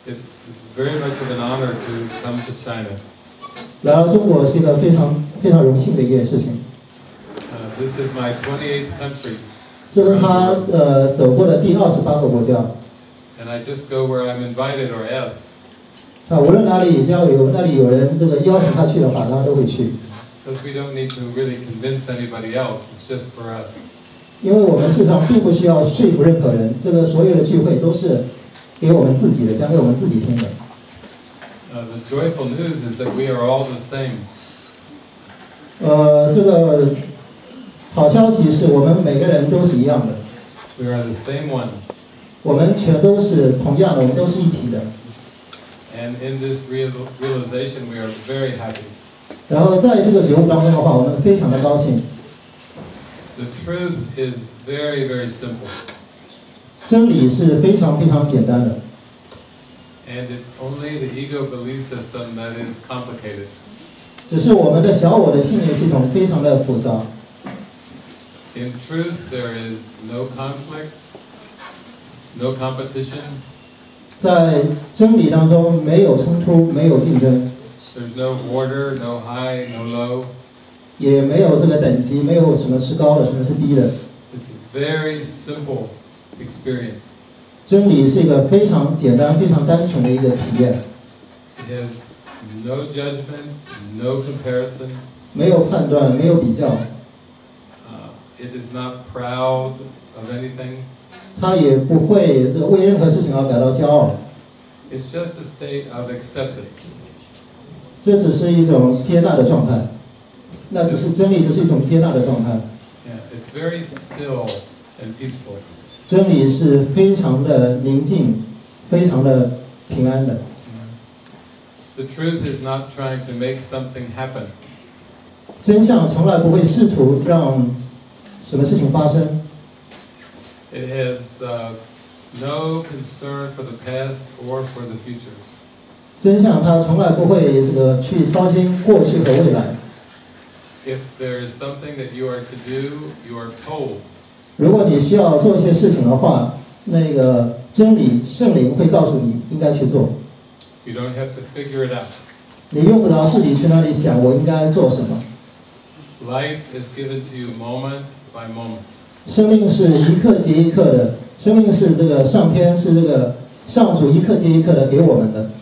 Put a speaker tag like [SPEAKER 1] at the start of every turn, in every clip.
[SPEAKER 1] It's very much of an honor to come to China.
[SPEAKER 2] 来到中国是一个非常荣幸的一件事情。
[SPEAKER 1] This is my 28th country.
[SPEAKER 2] 这是他走过的第28个国家。
[SPEAKER 1] And I just go where I'm invited or asked.
[SPEAKER 2] 无论哪里只要那里有人这个邀请他去的话，他都会去。
[SPEAKER 1] Because we don't need to really convince anybody else. It's just for us.
[SPEAKER 2] 因为我们事实上并不需要说服任何人，这个所有的聚会都是给我们自己的，讲给我们自己听的。
[SPEAKER 1] The joyful news is that we are all the same.
[SPEAKER 2] 这个好消息是我们每个人都是一样的。
[SPEAKER 1] We are the same one.
[SPEAKER 2] 我们全都是同样的，我们都是一体的。
[SPEAKER 1] And in this realization, we are very happy.
[SPEAKER 2] 然后在这个觉悟当中的话，我们非常的高兴。
[SPEAKER 1] The truth is very, very simple.
[SPEAKER 2] 真理是非常简单的。
[SPEAKER 1] And it's only the ego belief system that is complicated.
[SPEAKER 2] 只是我们的小我的信念系统非常的复杂。
[SPEAKER 1] In truth, there is no conflict, no competition.
[SPEAKER 2] 在真理当中没有冲突，没有竞争。
[SPEAKER 1] There's no order, no high, no low.
[SPEAKER 2] 也没有这个等级，没有什么是高的，什么是低的。
[SPEAKER 1] It's a very simple experience.
[SPEAKER 2] 真理是一个非常简单、非常单纯的一个体验。
[SPEAKER 1] It has no judgment, no comparison.
[SPEAKER 2] 没有判断，没有比较。
[SPEAKER 1] It is not proud of anything.
[SPEAKER 2] 他也不会这个为任何事情而感到骄傲。
[SPEAKER 1] It's just a state of acceptance.
[SPEAKER 2] 这只是一种接纳的状态。那只是真理，这是一种接纳的状态。
[SPEAKER 1] Yeah, it's very still and peaceful.
[SPEAKER 2] 真理是非常的宁静，非常的平安的。
[SPEAKER 1] The truth is not trying to make something happen.
[SPEAKER 2] 真相从来不会试图让什么事情发生。
[SPEAKER 1] It has no concern for the past or for the future.
[SPEAKER 2] 真相它从来不会这个去操心过去和未来。
[SPEAKER 1] If there is something that you are to do, you are told.
[SPEAKER 2] 如果你需要做一些事情的话，那个真理圣灵会告诉你应该去做。
[SPEAKER 1] You don't have to figure it out.
[SPEAKER 2] 你用不着自己去那里想我应该做什么。
[SPEAKER 1] Life is given to you moment by moment.
[SPEAKER 2] 生命是一刻接一刻的，生命是这个上天是这个上主一刻接一刻的给我们的。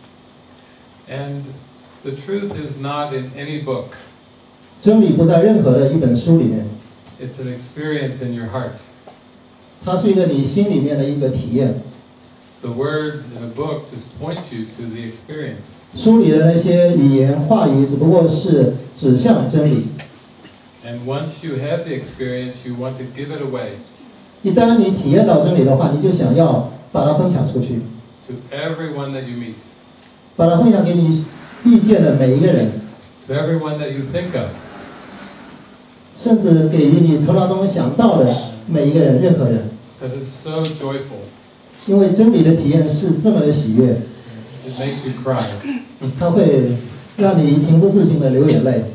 [SPEAKER 1] And the truth is not in any book.
[SPEAKER 2] 真理不在任何的一本书里面。
[SPEAKER 1] It's an experience in your heart.
[SPEAKER 2] 它是一个你心里面的一个体验。
[SPEAKER 1] The words in a book just point you to the experience.
[SPEAKER 2] 书里的那些语言话语只不过是指向真理。
[SPEAKER 1] And once you have the experience, you want to give it away.
[SPEAKER 2] 一旦你体验到真理的话，你就想要把它分享出去。
[SPEAKER 1] To everyone that you meet.
[SPEAKER 2] 把它分享给你遇见的每一个人。
[SPEAKER 1] To everyone that you think of.
[SPEAKER 2] 甚至给予你头脑中想到的每一个人，任何人。
[SPEAKER 1] Because it's so joyful.
[SPEAKER 2] 因为真理的体验是这么的喜悦。
[SPEAKER 1] It makes you cry.
[SPEAKER 2] 它会让你情不自禁的流眼泪。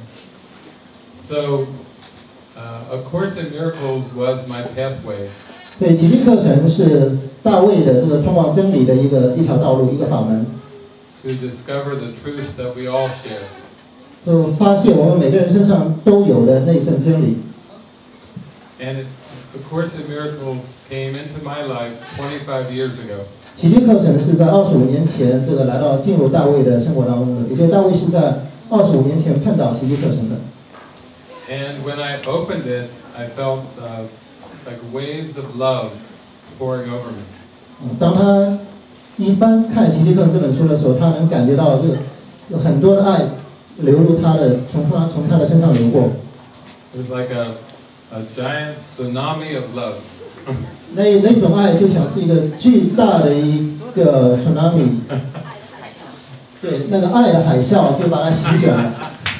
[SPEAKER 1] So, A Course in Miracles was my pathway.
[SPEAKER 2] 对，启迪课程是大卫的这个通往真理的一条道路，一个法门。
[SPEAKER 1] To discover the truth that we all share.
[SPEAKER 2] 就发现我们每个人身上都有的那份真理。
[SPEAKER 1] And A Course in Miracles came into my life 25 years ago.
[SPEAKER 2] 启迪课程是在25年前这个进入大卫的生活当中的，也就是大卫是在25年前看到启迪课程的。
[SPEAKER 1] And when I opened it, I felt like waves of love pouring over me.
[SPEAKER 2] 当他一翻看启迪课程这本书的时候，他能感觉到这个有很多的爱流入从他的身上流过。
[SPEAKER 1] It was like a giant tsunami of love.
[SPEAKER 2] 那种爱就像是一个巨大的一个 tsunami， 对，那个爱的海啸就把它席卷了。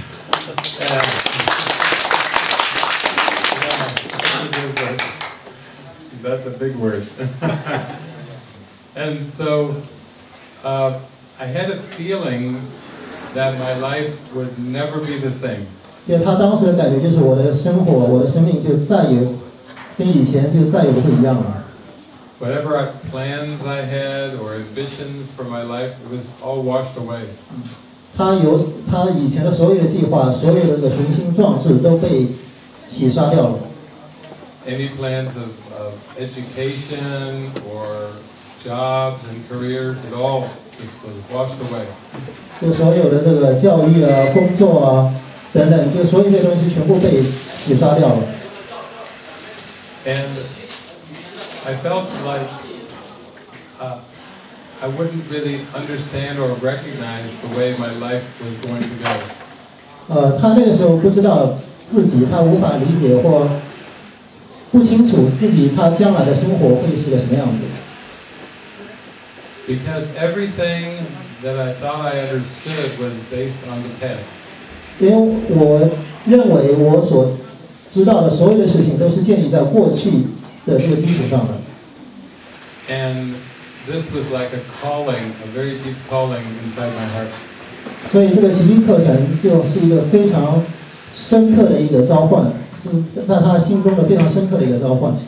[SPEAKER 1] That's a big word. And so I had a feeling that my life would never be the same.
[SPEAKER 2] 对，他当时的感觉就是我的生活，我的生命就再也跟以前就再也不会一样了。
[SPEAKER 1] whatever plans I had or ambitions for my life, it was all washed away.
[SPEAKER 2] 他以前的所有的计划，所有的这个雄心壮志都被洗刷掉了。
[SPEAKER 1] Any plans of education or jobs and careers, it all just was washed away.
[SPEAKER 2] 就所有的这个教育啊、工作啊等等，就所有这些东西全部被洗刷掉了。
[SPEAKER 1] And I felt like I wouldn't really understand or recognize the way my life was going to go.
[SPEAKER 2] 他那个时候不知道自己，他无法理解或不清楚自己他将来的生活会是个什么样子。
[SPEAKER 1] Because everything that I thought I understood was based on the past.
[SPEAKER 2] 因为我认为我所知道的所有的事情都是建立在过去的这个基础上的。
[SPEAKER 1] And this was like a calling, a very deep calling inside my heart.
[SPEAKER 2] 所以这个启迪课程就是一个非常深刻的一个召唤，是在他心中的非常深刻的一个召唤。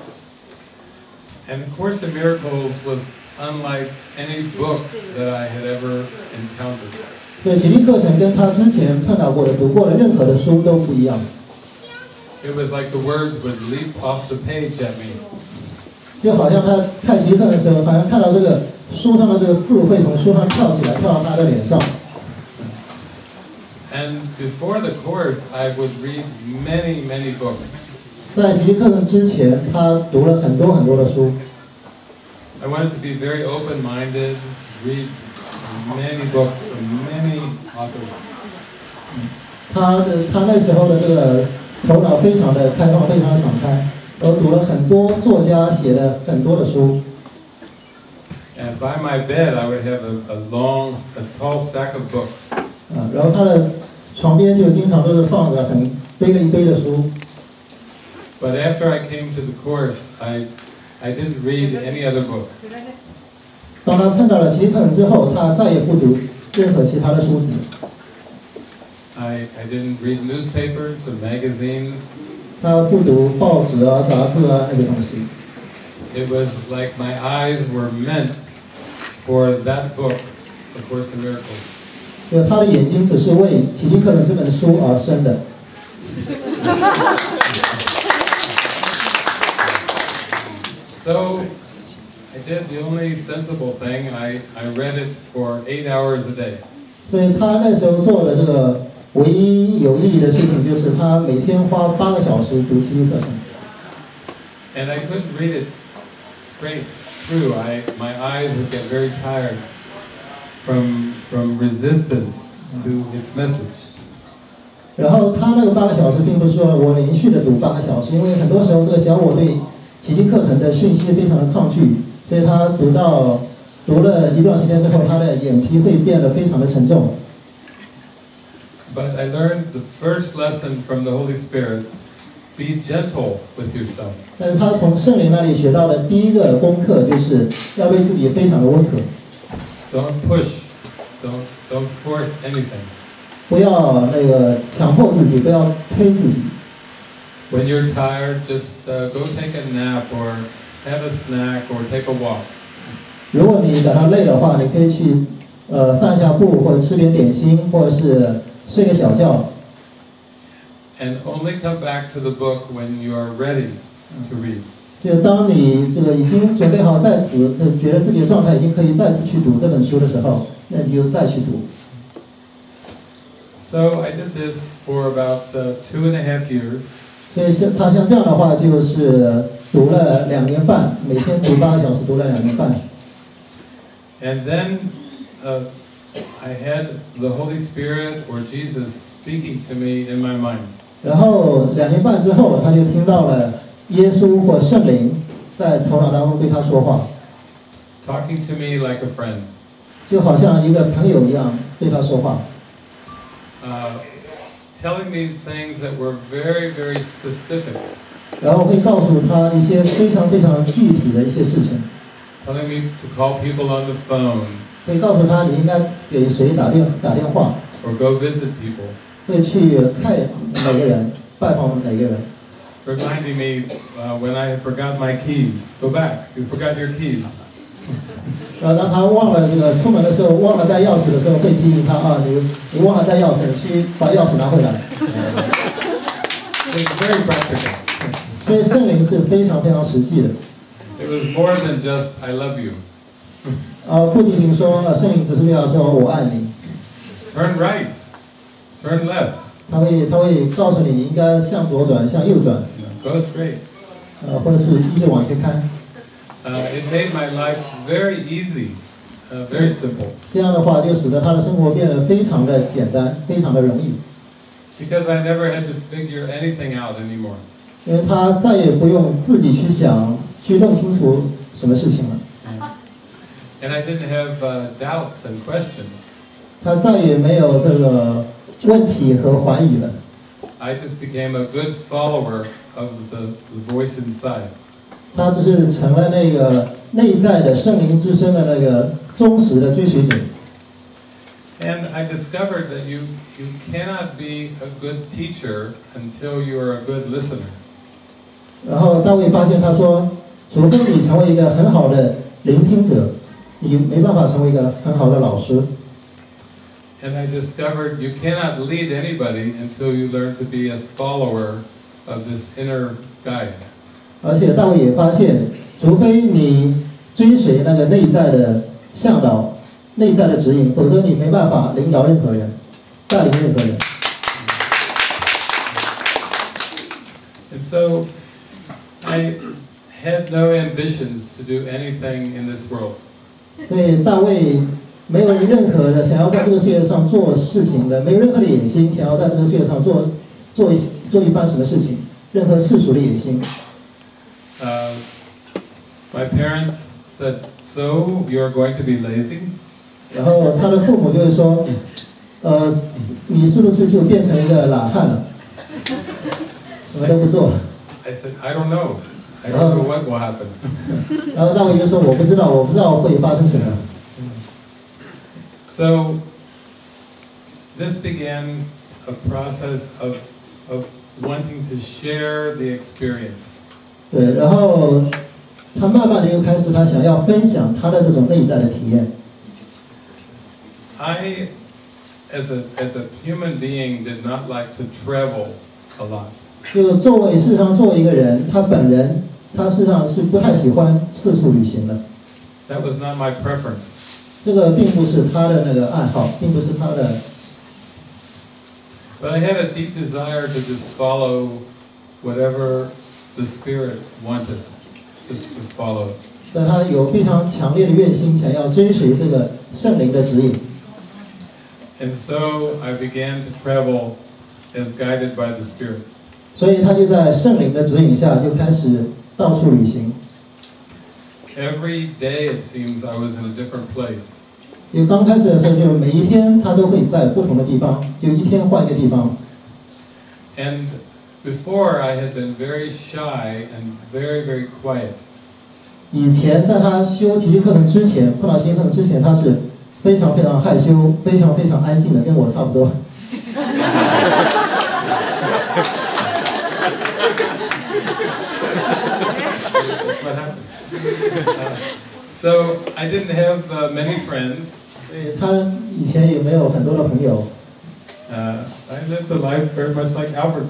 [SPEAKER 1] And Course in Miracles was unlike any book that I had ever encountered.
[SPEAKER 2] 所以启迪课程跟他之前碰到过的、读过的任何的书都不一样。
[SPEAKER 1] It was like the words would leap off the page at me.
[SPEAKER 2] 就好像他看启迪课的时候，好像看到这个书上的这个字会从书上跳起来，跳到他的脸上。
[SPEAKER 1] And before the course, I would read many, many books.
[SPEAKER 2] 在启迪课程之前，他读了很多很多的书。
[SPEAKER 1] I wanted to be very open-minded, read many books from many authors.
[SPEAKER 2] 他那时候的这个头脑非常的开放，非常的敞开，读了很多作家写的很多的书。
[SPEAKER 1] And by my bed, I would have a tall stack of books.
[SPEAKER 2] 然后他的床边就经常都是放着背了一堆的书。
[SPEAKER 1] But after I came to the course, I didn't read any other book.
[SPEAKER 2] 当他碰到了启迪课程之后，他再也不读任何其他的书籍。
[SPEAKER 1] I didn't read newspapers or magazines.
[SPEAKER 2] 他不读报纸啊、杂志啊那些东西。
[SPEAKER 1] It was like my eyes were meant for that book, A Course in Miracles.
[SPEAKER 2] 就他的眼睛只是为启迪课程这本书而生的。
[SPEAKER 1] So I did the only sensible thing. I read it for 8 hours a day.
[SPEAKER 2] 所以他那时候做的这个唯一有意义的事情，就是他每天花8个小时读启迪课程。
[SPEAKER 1] And I couldn't read it straight through. My eyes would get very tired from resistance to its message.
[SPEAKER 2] 然后他那个8个小时，并不是说我连续的读8个小时，因为很多时候这个小我对启迪课程的讯息非常的抗拒，所以他读了一段时间之后，他的眼皮会变得非常的沉重。
[SPEAKER 1] But I learned the first lesson from the Holy Spirit: be gentle with yourself.
[SPEAKER 2] 但是他从圣灵那里学到的第一个功课，就是要对自己非常的温和。
[SPEAKER 1] Don't push. Don't force anything.
[SPEAKER 2] 不要强迫自己，不要推自己。
[SPEAKER 1] When you're tired, just go take a nap or have a snack or take a walk.
[SPEAKER 2] 如果你感到累的话，你可以去散下步，或者吃点点心，或者是睡个小觉。
[SPEAKER 1] And only come back to the book when you are ready to read.
[SPEAKER 2] 就当你这个已经准备好在此，觉得自己的状态已经可以再次去读这本书的时候，那你就再去读。
[SPEAKER 1] So I did this for about 2.5 years.
[SPEAKER 2] 所以他像这样的话，就是读了2年半，每天读8个小时，读了2年半。
[SPEAKER 1] And then I had the Holy Spirit or Jesus speaking to me in my mind.
[SPEAKER 2] 然后2年半之后，他就听到了耶稣或圣灵在头脑当中对他说话，
[SPEAKER 1] Talking to me like a friend.
[SPEAKER 2] 就好像一个朋友一样对他说话。
[SPEAKER 1] Telling me things that were very, very specific.
[SPEAKER 2] 然后会告诉他一些非常非常具体的一些事情。
[SPEAKER 1] Telling me to call people on the phone.
[SPEAKER 2] 会告诉他你应该给谁打电话。
[SPEAKER 1] Or go visit people.
[SPEAKER 2] 会去看哪个人，拜访哪个人。
[SPEAKER 1] reminding me when I forgot my keys. Go back. You forgot your keys.
[SPEAKER 2] 然后当他忘了这个出门的时候，忘了带钥匙的时候，会提醒他啊，你忘了带钥匙，去把钥匙拿回来。
[SPEAKER 1] It's very practical.
[SPEAKER 2] 所以圣灵是非常非常实际的。
[SPEAKER 1] It was more than just "I love you."
[SPEAKER 2] 不仅仅说圣灵只是要说我爱你。
[SPEAKER 1] Turn right. Turn left.
[SPEAKER 2] 他会告诉你你应该向左转，向右转。
[SPEAKER 1] Go straight.
[SPEAKER 2] 或者是一直往前开。
[SPEAKER 1] It made my life very easy, very simple.
[SPEAKER 2] 这样的话，就使得他的生活变得非常的简单，非常的容易。
[SPEAKER 1] Because I never had to figure anything out anymore.
[SPEAKER 2] 因为他再也不用自己去想，去弄清楚什么事情了。
[SPEAKER 1] And I didn't have doubts and questions.
[SPEAKER 2] 他再也没有这个问题和怀疑了。
[SPEAKER 1] I just became a good follower of the voice inside.
[SPEAKER 2] 他只是成了那个内在的圣灵之声的那个忠实的追随者。
[SPEAKER 1] And I discovered that you cannot be a good teacher until you are a good listener.
[SPEAKER 2] 然后大卫发现他说，除非你成为一个很好的聆听者，你没办法成为一个很好的老师。
[SPEAKER 1] And I discovered you cannot lead anybody until you learn to be a follower of this inner guide.
[SPEAKER 2] 而且大卫也发现，除非你追随那个内在的向导、内在的指引，否则你没办法领导任何人、带领任何人。
[SPEAKER 1] And so, I had no ambitions to do anything in this world.
[SPEAKER 2] 所以大卫没有任何的想要在这个世界上做事情的，没有任何的野心，想要在这个世界上做一番什么事情，任何世俗的野心。
[SPEAKER 1] My parents said, "So you're going to be lazy?"
[SPEAKER 2] 然后他的父母就会说，你是不是就变成一个懒汉了，什么都不做？
[SPEAKER 1] I said, "I don't know. I don't know what will happen."
[SPEAKER 2] 然后大卫就说，我不知道会发生什么。
[SPEAKER 1] So this began a process of wanting to share the experience.
[SPEAKER 2] 对，然后他慢慢的又开始，他想要分享他的这种内在的体验。
[SPEAKER 1] I, as a human being, did not like to travel a lot.
[SPEAKER 2] 就事实上作为一个人，他本人他事实上是不太喜欢四处旅行的。
[SPEAKER 1] That was not my preference.
[SPEAKER 2] 这个并不是他的那个爱好，并不是他的。
[SPEAKER 1] But I had a deep desire to just follow whatever the Spirit wanted, just to follow.
[SPEAKER 2] 但他有非常强烈的愿心，想要追随这个圣灵的指引。
[SPEAKER 1] And so I began to travel as guided by the Spirit.
[SPEAKER 2] 所以他就在圣灵的指引下，就开始到处旅行。
[SPEAKER 1] Every day it seems I was in a different place.
[SPEAKER 2] 就刚开始的时候，就每一天他都会在不同的地方，就一天换一个地方。
[SPEAKER 1] And before I had been very shy and very, very quiet.
[SPEAKER 2] 以前在他修奇迹课程之前，碰到奇迹课程之前，他是非常非常害羞、非常非常安静的，跟我差不多。
[SPEAKER 1] What happened? So I didn't have many friends.
[SPEAKER 2] 他以前也没有很多的朋友。
[SPEAKER 1] I lived a life very much like Albert.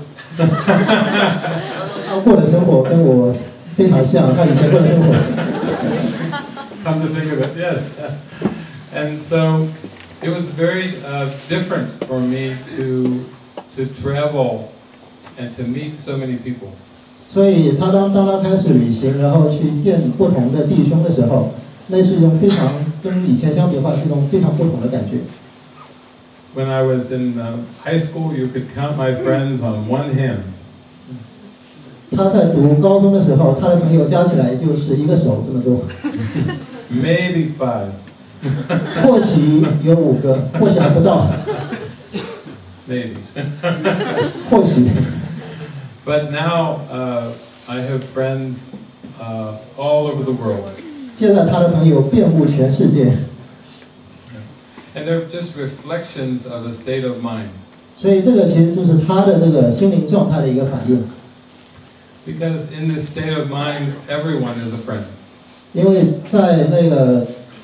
[SPEAKER 2] 他过的生活跟我非常像，他以前过的生活。
[SPEAKER 1] Come to think of it, yes. And so it was very different for me to travel and to meet so many people.
[SPEAKER 2] 所以当他开始旅行，然后去见不同的弟兄的时候，那是一种非常跟以前相比的话，是一种非常不同的感觉。
[SPEAKER 1] When I was in high school, you could count my friends on one hand.
[SPEAKER 2] 他在读高中的时候，他的朋友加起来就是一个手这么多。
[SPEAKER 1] Maybe 5.
[SPEAKER 2] 或许有5个，或许还不到。
[SPEAKER 1] Maybe.
[SPEAKER 2] 或许。
[SPEAKER 1] But now I have friends all over the world.
[SPEAKER 2] 现在他的朋友遍布全世界。
[SPEAKER 1] And they're just reflections of a state of mind.
[SPEAKER 2] 所以这个其实就是他的这个心灵状态的一个反应。
[SPEAKER 1] Because in this state of mind, everyone is a friend.
[SPEAKER 2] 因为在那个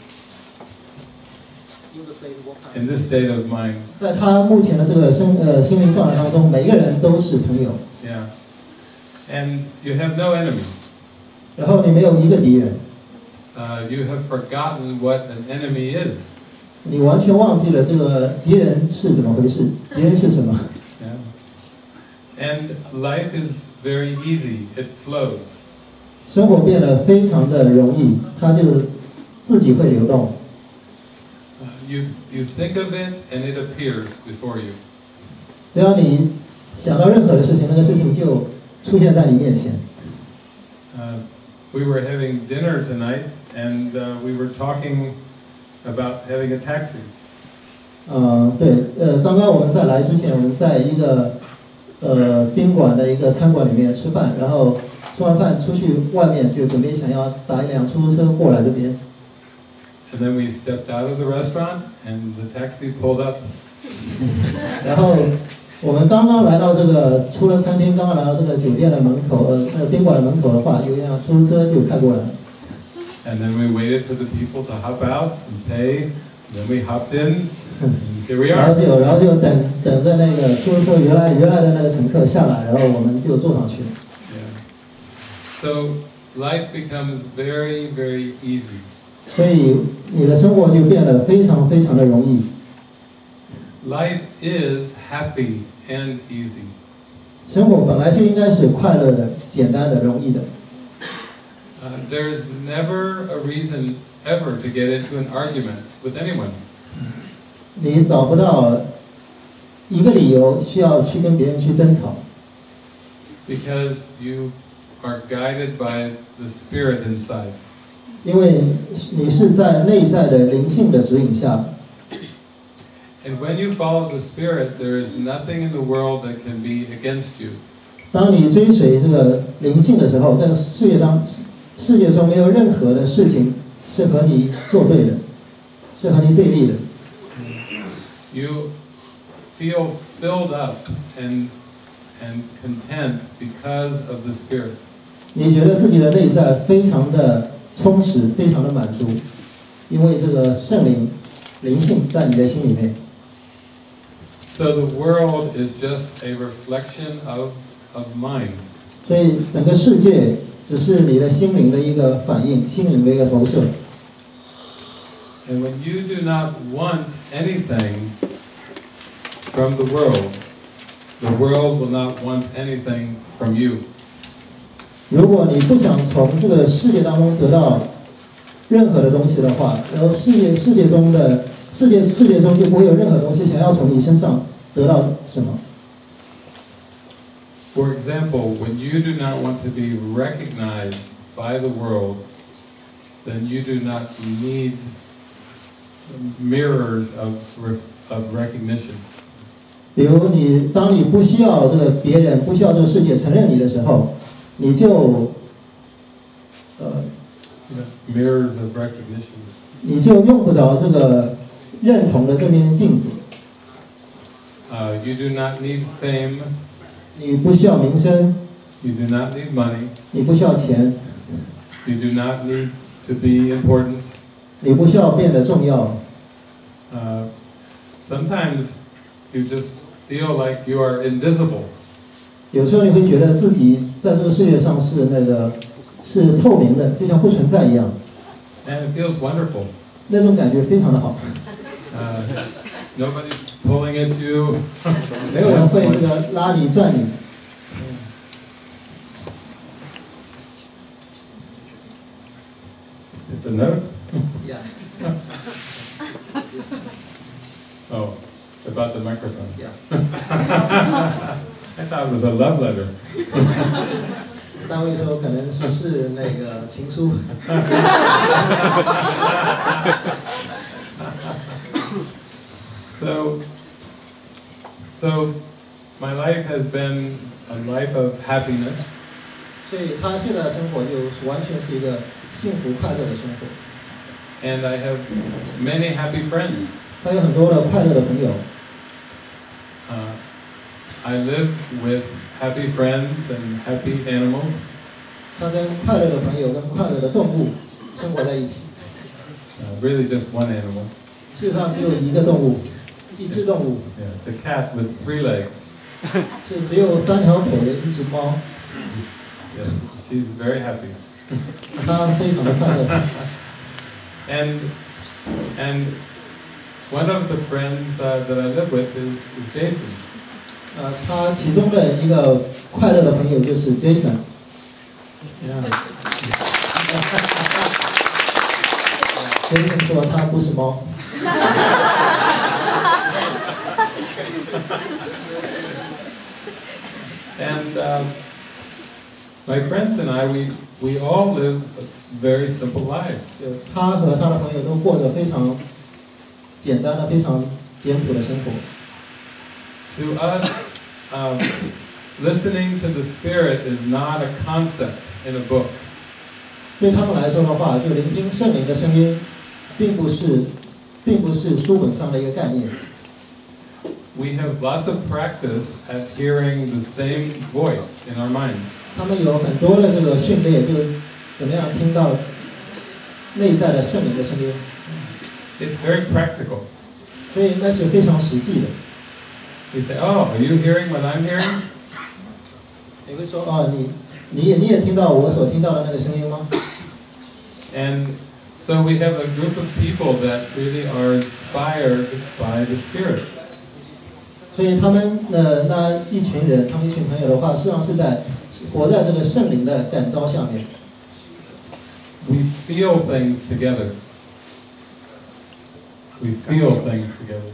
[SPEAKER 1] In this state of mind.
[SPEAKER 2] 在他目前的这个心灵状态当中，每个人都是朋友。
[SPEAKER 1] Yeah. And you have no enemies.
[SPEAKER 2] 然后你没有一个敌人。
[SPEAKER 1] You have forgotten what an enemy is.
[SPEAKER 2] 你完全忘记了这个敌人是怎么回事，敌人是什么。
[SPEAKER 1] Yeah. And life is very easy. It flows.
[SPEAKER 2] 生活变得非常的容易，它就自己会流动。
[SPEAKER 1] You think of it and it appears before you.
[SPEAKER 2] 只要你想到任何的事情，那个事情就出现在你面前。
[SPEAKER 1] We were having dinner tonight, and we were talking about having a taxi.
[SPEAKER 2] 对，刚刚我们在来之前，我们在一个宾馆的一个餐馆里面吃饭，然后吃完饭出去外面就准备想要打一辆出租车过来这边。
[SPEAKER 1] And then we stepped out of the restaurant, and the taxi pulled up.
[SPEAKER 2] 然后我们刚刚来到这个，出了餐厅，刚刚来到这个酒店的门口，宾馆的门口的话，有一辆出租车就开过来。
[SPEAKER 1] And then we waited for the people to hop out and pay. And then we hopped in. And here we are.
[SPEAKER 2] 然后就等着那个出租车原来的那个乘客下来，然后我们就坐上去。
[SPEAKER 1] Yeah. So life becomes very, very easy.
[SPEAKER 2] 所以你的生活就变得非常非常的容易。
[SPEAKER 1] Life is happy and easy.
[SPEAKER 2] 生活本来就应该是快乐的、简单的、容易的。
[SPEAKER 1] There's never a reason ever to get into an argument with anyone.
[SPEAKER 2] 你找不到一个理由需要去跟别人去争吵。
[SPEAKER 1] Because you are guided by the spirit inside.
[SPEAKER 2] 因为你是在内在的灵性的指引下。
[SPEAKER 1] And when you follow the spirit, there is nothing in the world that can be against you.
[SPEAKER 2] 当你追随这个灵性的时候，在世界中没有任何的事情是和你作对的，是和你对立的。
[SPEAKER 1] You feel filled up and content because of the spirit.
[SPEAKER 2] 你觉得自己的内在非常的充实，非常的满足，因为这个圣灵性在你的心里面。
[SPEAKER 1] So the world is just a reflection of mind.
[SPEAKER 2] 所以整个世界只是你的心灵的一个反应，心灵的一个投射。
[SPEAKER 1] And when you do not want anything from the world will not want anything from you.
[SPEAKER 2] 如果你不想从这个世界当中得到任何的东西的话，然后世界中就不会有任何东西想要从你身上得到什么。
[SPEAKER 1] For example, when you do not want to be recognized by the world, then you do not need mirrors of recognition.
[SPEAKER 2] 比如当你不需要这个别人，不需要这个世界承认你的时候，你就
[SPEAKER 1] mirrors of recognition.
[SPEAKER 2] 你就用不着这个认同的这面镜子。
[SPEAKER 1] You do not need fame.
[SPEAKER 2] 你不需要名声。
[SPEAKER 1] You do not need money.
[SPEAKER 2] 你不需要钱。
[SPEAKER 1] You do not need to be important.
[SPEAKER 2] 你不需要变得重要。
[SPEAKER 1] Sometimes you just feel like you are invisible.
[SPEAKER 2] 有时候你会觉得自己在这个世界上是透明的，就像不存在一样。
[SPEAKER 1] And it feels wonderful.
[SPEAKER 2] 那种感觉非常的好。
[SPEAKER 1] Nobody pulling at you.
[SPEAKER 2] 没有人会这个拉你拽你。
[SPEAKER 1] It's a note?
[SPEAKER 2] Yeah.
[SPEAKER 1] Oh, about the microphone.
[SPEAKER 2] Yeah.
[SPEAKER 1] I thought it was a love letter.
[SPEAKER 2] 单位说可能是那个情书。
[SPEAKER 1] So my life has been a life of happiness.
[SPEAKER 2] 所以他现在的生活就完全是一个幸福快乐的生活。
[SPEAKER 1] And I have many happy friends.
[SPEAKER 2] 他有很多的快乐的朋友。
[SPEAKER 1] I live with happy friends and happy animals.
[SPEAKER 2] 他跟快乐的朋友跟快乐的动物生活在一起。
[SPEAKER 1] Really just one animal.
[SPEAKER 2] 事实上只有一个动物，一只动物。
[SPEAKER 1] Yeah, it's a cat with 3 legs.
[SPEAKER 2] 是只有3条腿的一只猫。
[SPEAKER 1] Yes, she's very happy.
[SPEAKER 2] 它非常的快乐。
[SPEAKER 1] And one of the friends that I live with is Jason.
[SPEAKER 2] 他其中的一个快乐的朋友就是 Jason。Jason 说他不是猫。
[SPEAKER 1] And my friends and I, we all live very simple lives.
[SPEAKER 2] 他和他的朋友都过着非常简单的、非常简朴的生活。
[SPEAKER 1] To us, listening to the Spirit is not a concept in a book.
[SPEAKER 2] 对他们来说的话，就聆听圣灵的声音，并不是书本上的一个概念。
[SPEAKER 1] We have lots of practice at hearing the same voice in our mind.
[SPEAKER 2] 他们有很多的这个训练，就是怎么样听到内在的圣灵的声音。
[SPEAKER 1] It's very practical.
[SPEAKER 2] 所以那是非常实际的。
[SPEAKER 1] We say, "Oh, are you hearing what I'm hearing?"
[SPEAKER 2] 你会说，哦，你也听到我所听到的那个声音吗？
[SPEAKER 1] And so we have a group of people that really are inspired by the Spirit.
[SPEAKER 2] 所以他们那一群人，他们一群朋友的话，实际上是活在这个圣灵的感召下面。
[SPEAKER 1] We feel things together. We feel things together.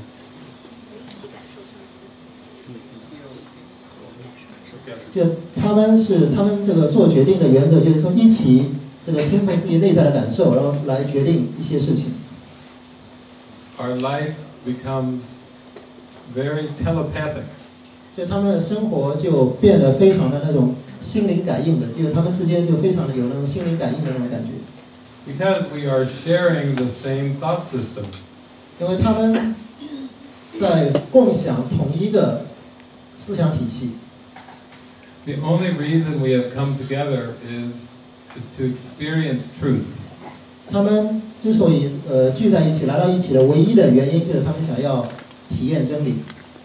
[SPEAKER 2] 就他们这个做决定的原则，就是说一起这个听从自己内在的感受，然后来决定一些事情。
[SPEAKER 1] Our life becomes very telepathic.
[SPEAKER 2] 所以他们的生活就变得非常的那种心灵感应的，就是他们之间就非常的有那种心灵感应的那种感觉。
[SPEAKER 1] Because we are sharing the same thought system.
[SPEAKER 2] 因为他们在共享同一个思想体系。
[SPEAKER 1] The only reason we have come together is to experience truth.
[SPEAKER 2] 他们之所以聚在一起，来到一起的唯一的原因就是他们想要体验真理。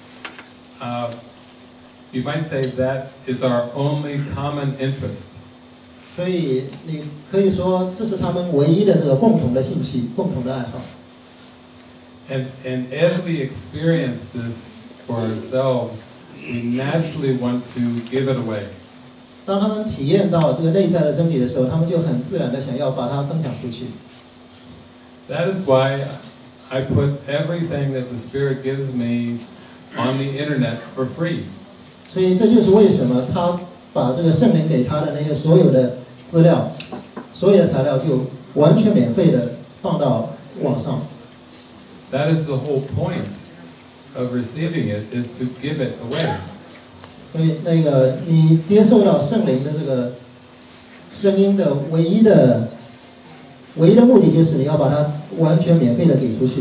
[SPEAKER 1] You might say that is our only common interest.
[SPEAKER 2] 所以你可以说这是他们唯一的这个共同的兴趣、共同的爱好。
[SPEAKER 1] And as we experience this for ourselves, we naturally want to give it away.
[SPEAKER 2] 当他们体验到这个内在的真理的时候，他们就很自然的想要把它分享出去。
[SPEAKER 1] That is why I put everything that the Spirit gives me on the internet for free.
[SPEAKER 2] 所以这就是为什么他把这个圣灵给他的那些所有的资料、所有的材料就完全免费的放到网上。
[SPEAKER 1] That is the whole point of receiving it, is to give it away.
[SPEAKER 2] 所以那个你接受到圣灵的这个声音的唯一的目的就是你要把它完全免费的给出去。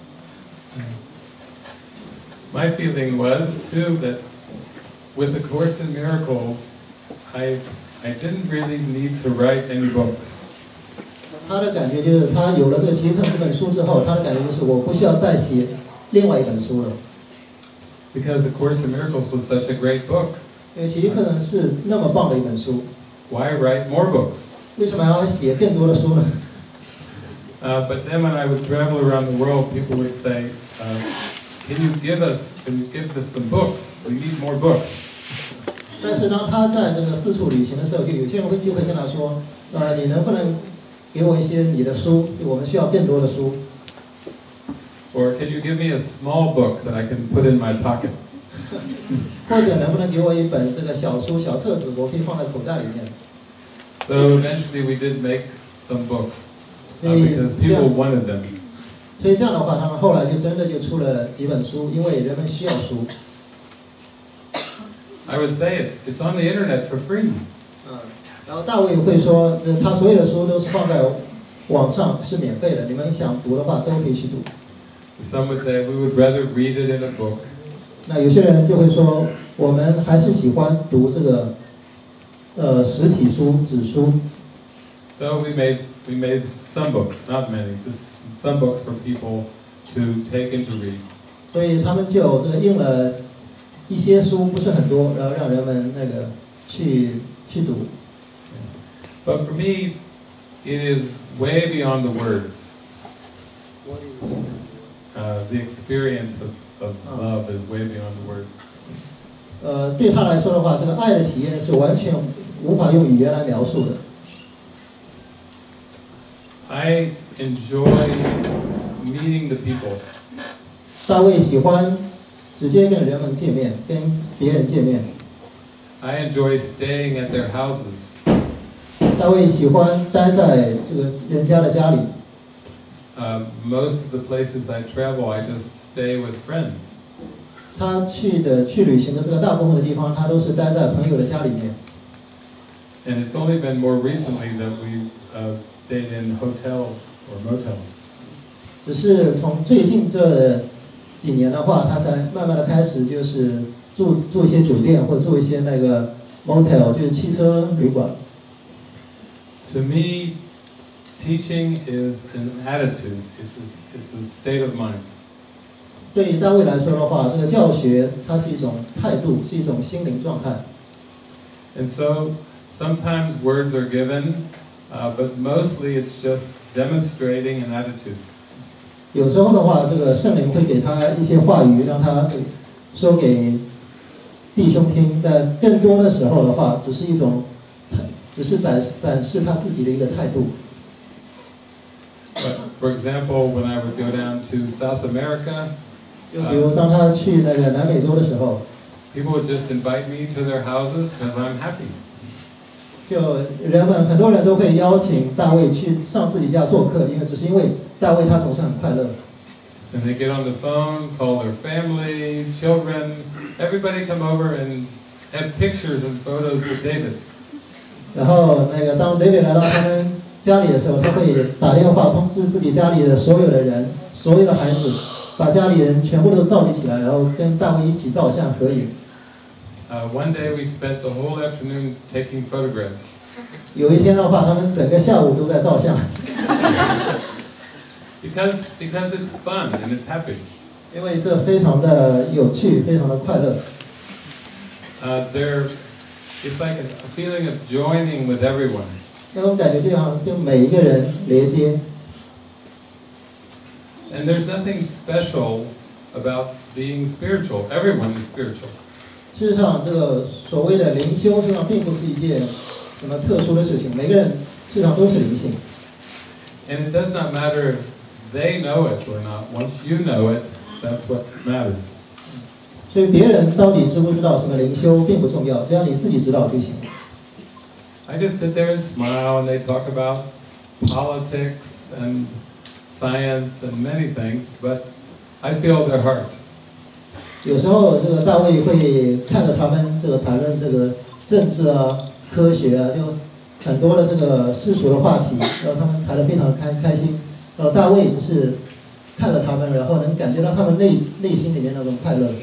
[SPEAKER 1] My feeling was too that with the Course in Miracles, I didn't really need to write any books.
[SPEAKER 2] 他的感觉就是他有了这个奇克这本书之后，他的感觉就是我不需要再写另外一本书了。
[SPEAKER 1] Because the Course in Miracles was such a great book.
[SPEAKER 2] 因为奇克呢是那么棒的一本书。
[SPEAKER 1] Why write more books?
[SPEAKER 2] 为什么要写更多的书呢？
[SPEAKER 1] But then when I would travel around the world, people would say, "Can you give us some books? We need more books."
[SPEAKER 2] 但是当他在这个四处旅行的时候，就有些人就会跟他说，你能不能给我一些你的书？我们需要更多的书。
[SPEAKER 1] Or can you give me a small book that I can put in my pocket?
[SPEAKER 2] 或者能不能给我一本这个小书、小册子，我可以放在口袋里面。
[SPEAKER 1] So eventually we did make some books because people wanted them.
[SPEAKER 2] 所以这样的话，他们后来就真的就出了几本书，因为人们需要书。
[SPEAKER 1] I would say it's on the internet for free.
[SPEAKER 2] 然后大卫会说，他所有的书都是放在网上，是免费的，你们想读的话都可以去读。
[SPEAKER 1] Some would say we would rather read it in a book.
[SPEAKER 2] 那有些人就会说， 我们还是喜欢读这个实体书、纸书。
[SPEAKER 1] So we made some books, not many, just some books for people to take and to read.
[SPEAKER 2] 所以他们就这个印了一些书，不是很多，然后让人们那个去读。
[SPEAKER 1] But for me, it is way beyond the words. The experience of love is way beyond the words.
[SPEAKER 2] 对他来说的话，这个爱的体验是完全无法用语言来描述的。
[SPEAKER 1] I enjoy meeting the people.
[SPEAKER 2] 大卫喜欢直接跟人们见面，跟别人见面。
[SPEAKER 1] I enjoy staying at their houses.
[SPEAKER 2] 大卫喜欢待在这个人家的家里。
[SPEAKER 1] Most of the places I travel, I just stay with friends.
[SPEAKER 2] 他去旅行的这个大部分的地方，他都是待在朋友的家里面。
[SPEAKER 1] And it's only been more recently that we stayed in hotels or motels.
[SPEAKER 2] 只是从最近这几年的话，他才慢慢的开始就是住一些酒店或者住一些那个 motel，就是汽车旅馆。
[SPEAKER 1] To me, teaching is an attitude. It's a state of mind.
[SPEAKER 2] 对于大卫来说的话，这个教学它是一种态度，是一种心灵状态。
[SPEAKER 1] And so sometimes words are given, but mostly it's just demonstrating an attitude.
[SPEAKER 2] 有时候的话，这个圣灵会给他一些话语，让他说给弟兄听，但更多的时候的话，只是展示他自己的一个态度。
[SPEAKER 1] But for example, when I would go down to South America,
[SPEAKER 2] 就比如当他去那个南美洲的时候，
[SPEAKER 1] people would just invite me to their houses because I'm happy.
[SPEAKER 2] 就很多人都会邀请大卫去上自己家做客，因为大卫他总是很快乐。
[SPEAKER 1] And they get on the phone, call their family, children, everybody come over and have pictures and photos with David.
[SPEAKER 2] 然后那个当 David 来到他们家里的时候，他会打电话通知自己家里的所有的人，所有的孩子，把家里人全部都召集起来，然后跟大卫一起照相合影。
[SPEAKER 1] One day we spent the whole afternoon taking photographs.
[SPEAKER 2] 有一天的话，他们整个下午都在照相。
[SPEAKER 1] Because it's fun and it's happy.
[SPEAKER 2] 因为这非常的有趣，非常的快乐。
[SPEAKER 1] It's like a feeling of joining with everyone.
[SPEAKER 2] 那种感觉就好像跟每一个人连接。
[SPEAKER 1] And there's nothing special about being spiritual. Everyone is spiritual.
[SPEAKER 2] 事实上，这个所谓的灵修，实际上并不是一件什么特殊的事情，每个人事实上都是灵性。
[SPEAKER 1] And it does not matter if they know it or not. Once you know it, that's what matters.
[SPEAKER 2] 所以别人到底知不知道什么灵修并不重要，只要你自己知道就行。
[SPEAKER 1] I just sit there and smile, and they talk about politics and science and many things, but I feel their heart.
[SPEAKER 2] 有时候这个大卫会看着他们这个谈论这个政治啊、科学啊，就很多的这个世俗的话题，然后他们谈得非常开心。然后大卫只是看着他们，然后能感觉到他们内心里面那种快乐。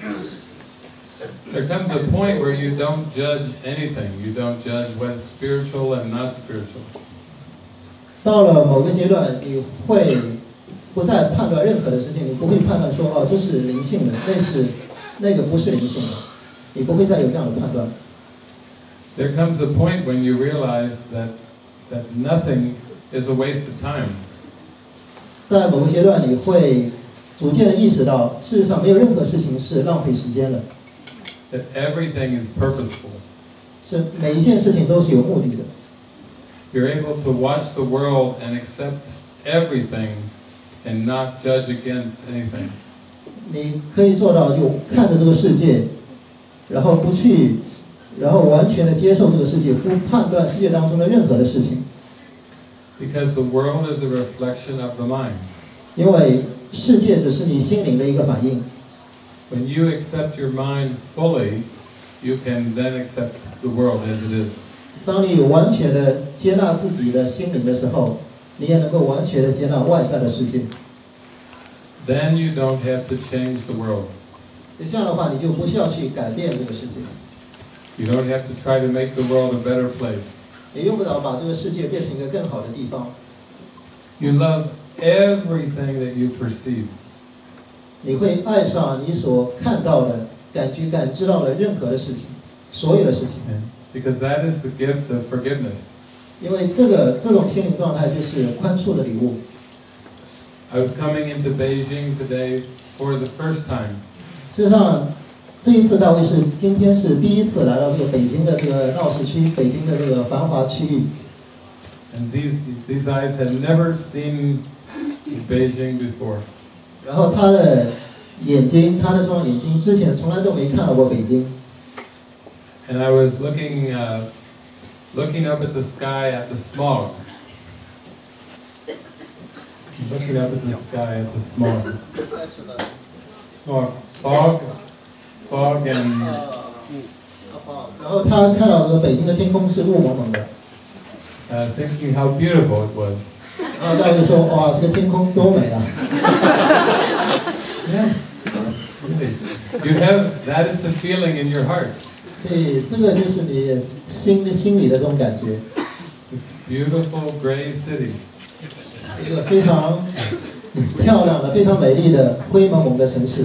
[SPEAKER 1] There comes a point where you don't judge anything. You don't judge what's spiritual and not spiritual.
[SPEAKER 2] 到了某个阶段，你会不再判断任何的事情，你不会判断说哦这是灵性的，那个不是灵性的，你不会再有这样的判断。
[SPEAKER 1] There comes a point when you realize that nothing is a waste of time.
[SPEAKER 2] 在某个阶段，你会逐渐的意识到，事实上没有任何事情是浪费时间的。
[SPEAKER 1] That everything is purposeful.
[SPEAKER 2] 是每一件事情都是有目的的。
[SPEAKER 1] You're able to watch the world and accept everything and not judge against anything.
[SPEAKER 2] 你可以做到，就看着这个世界，然后完全的接受这个世界，不判断世界当中的任何的事情。
[SPEAKER 1] Because the world is a reflection of the mind.
[SPEAKER 2] 因为世界只是你心灵的一个反应。
[SPEAKER 1] When you accept your mind fully, you can then accept the world as it is.
[SPEAKER 2] 当你完全的接纳自己的心灵的时候，你也能够完全的接纳外在的世界。
[SPEAKER 1] Then you don't have to change the world.
[SPEAKER 2] 这样的话，你就不需要去改变这个世界，
[SPEAKER 1] You don't have to try to make the world a better place.
[SPEAKER 2] 也用不着把这个世界变成一个更好的地方。
[SPEAKER 1] You love everything that you perceive.
[SPEAKER 2] 你会爱上你所看到的、感知到的任何的事情，所有的事情，
[SPEAKER 1] Because that is the gift of forgiveness.
[SPEAKER 2] 因为这种心灵状态就是宽恕的礼物。
[SPEAKER 1] I was coming into Beijing today for the first time.
[SPEAKER 2] 事实上，这一次大卫今天是第一次来到这个北京的这个闹市区，北京的这个繁华区域。
[SPEAKER 1] And these eyes had never seen Beijing before.
[SPEAKER 2] 然后他的这双眼睛之前从来都没看到过北京。
[SPEAKER 1] And I was looking up at the sky at the smog. Looking up at the sky at the smog. Fog and
[SPEAKER 2] 然后他看到这个北京的天空是雾蒙蒙的，
[SPEAKER 1] thinking how beautiful it was.
[SPEAKER 2] 然后大卫说：“哇，这个天空多美啊！”
[SPEAKER 1] Yes, really. That is the feeling in your heart.
[SPEAKER 2] 所以这个就是你心里的这种感觉。
[SPEAKER 1] This beautiful gray city.
[SPEAKER 2] 一个非常漂亮的、非常美丽的灰蒙蒙的城市。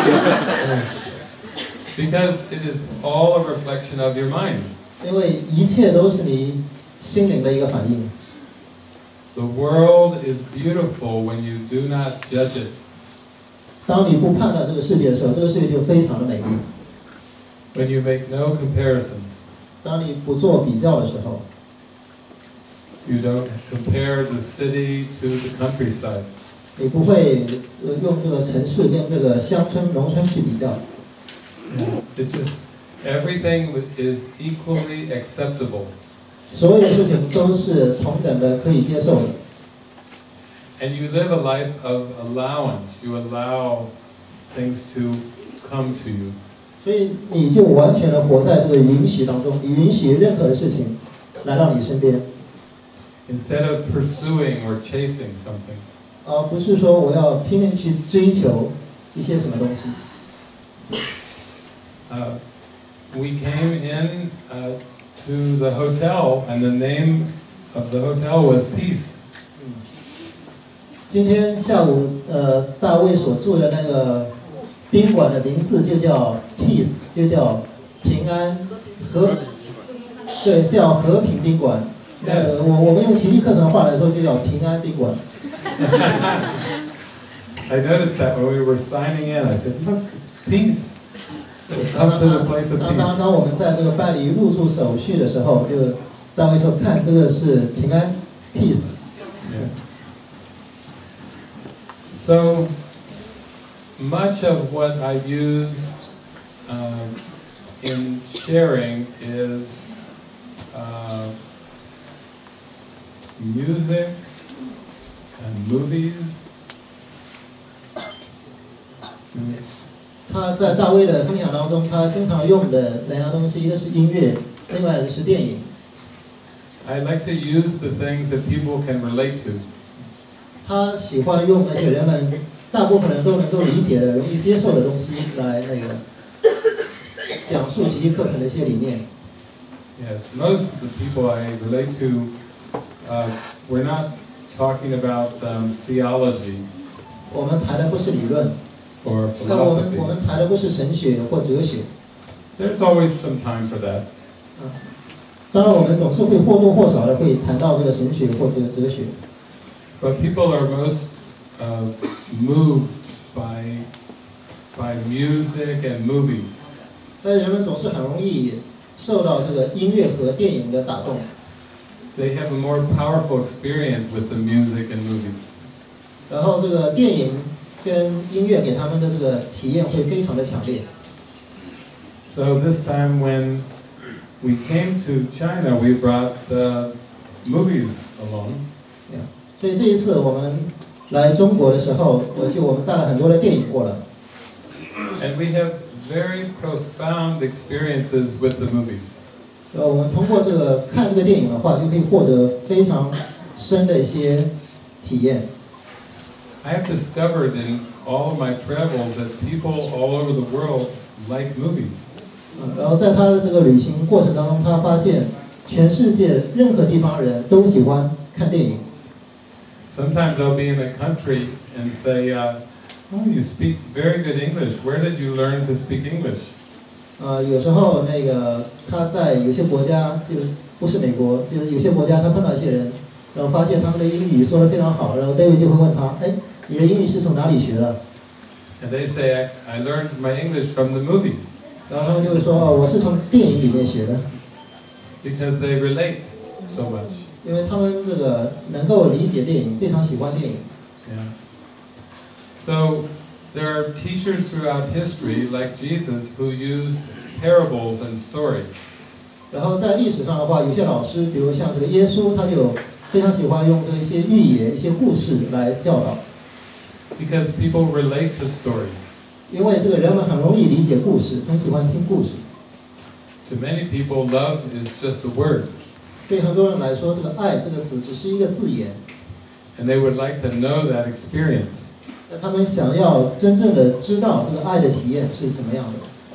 [SPEAKER 1] Because it is all a reflection of your mind.
[SPEAKER 2] 因为一切都是你心灵的一个反应。
[SPEAKER 1] The world is beautiful when you do not judge it.
[SPEAKER 2] 当你不判断这个世界的时候，这个世界就非常的美丽。
[SPEAKER 1] When you make no comparisons.
[SPEAKER 2] 当你不做比较的时候，
[SPEAKER 1] You don't compare the city to the countryside.
[SPEAKER 2] 你不会用这个城市跟这个乡村、农村去比较。
[SPEAKER 1] It's just everything is equally acceptable.
[SPEAKER 2] 所有的事情都是同等的，可以接受的。
[SPEAKER 1] And you live a life of allowance. You allow things to come to you.
[SPEAKER 2] 所以你就完全的活在这个允许当中，你允许任何的事情来到你身边，
[SPEAKER 1] Instead of pursuing or chasing something.
[SPEAKER 2] 而不是说我要拼命去追求一些什么东西。
[SPEAKER 1] We came in to the hotel, and the name of the hotel was Peace.
[SPEAKER 2] 今天下午，大卫所住的那个宾馆的名字就叫 Peace， 就叫平安对，叫和平宾馆。我们用奇迹课程的话来说，就叫平安宾馆。
[SPEAKER 1] I noticed that when we were signing in, I said, "Look, peace. Come to the place of peace."
[SPEAKER 2] 当我们在这个办理入住手续的时候，就大卫说：“看，这个是平安 ，peace。”
[SPEAKER 1] Yeah. So much of what I use in sharing is music and movies.
[SPEAKER 2] 他在大卫的分享当中，他经常用的两样东西，一个是音乐，另外一个是电影。
[SPEAKER 1] I like to use the things that people can relate to.
[SPEAKER 2] 他喜欢用那些人们大部分人都能够理解的、容易接受的东西来讲述奇迹课程的一些理念。
[SPEAKER 1] Yes, most of the people I relate to, we're not talking about theology
[SPEAKER 2] 我们谈的不是理论，
[SPEAKER 1] or
[SPEAKER 2] 那我
[SPEAKER 1] philosophy.
[SPEAKER 2] 们谈的不是神学或哲学。
[SPEAKER 1] There's always some time for that.
[SPEAKER 2] 当然，我们总是会或多或少的会谈到这个神学或者哲学。
[SPEAKER 1] But people are most moved by music and movies.
[SPEAKER 2] 但是人们总是很容易受到这个音乐和电影的打动。
[SPEAKER 1] They have a more powerful experience with the music and movies.
[SPEAKER 2] 然后这个电影跟音乐给他们的这个体验会非常的强烈。
[SPEAKER 1] So this time when we came to China, we brought movies along.
[SPEAKER 2] 所以这一次我们来中国的时候，我们带了很多的电影过来。
[SPEAKER 1] And we have very profound experiences with the movies.
[SPEAKER 2] 我们通过看这个电影的话，就可以获得非常深的一些体验。
[SPEAKER 1] I have discovered in all of my travels that people all over the world like movies.
[SPEAKER 2] 然后在他的这个旅行过程当中，他发现全世界任何地方人都喜欢看电影。
[SPEAKER 1] Sometimes I'll be in a country and say, "Oh, you speak very good English. Where did you learn to speak English?"
[SPEAKER 2] 有时候那个他在有些国家，就不是美国，就是有些国家他碰到一些人，然后发现他们的英语说得非常好，然后 David 就会问他，哎，你的英语是从哪里学的？
[SPEAKER 1] And they say, I learned my English from the movies.
[SPEAKER 2] 然后他们就会说，哦，我是从电影里面学的。
[SPEAKER 1] Because they relate so much.
[SPEAKER 2] 因为他们这个能够理解电影，非常喜欢电影。
[SPEAKER 1] Yeah. So there are teachers throughout history, like Jesus, who used parables and stories.
[SPEAKER 2] 然后在历史上的话，有些老师，比如像这个耶稣，他就非常喜欢用这一些寓言、一些故事来教导。
[SPEAKER 1] Because people relate to stories.
[SPEAKER 2] 因为这个人们很容易理解故事，很喜欢听故事。
[SPEAKER 1] To many people, love is just a word.
[SPEAKER 2] 对很多人来说，这个爱这个词只是一个字眼。
[SPEAKER 1] And they would like to know that experience.
[SPEAKER 2] 那他们想要真正的知道这个爱的体验是什么样的。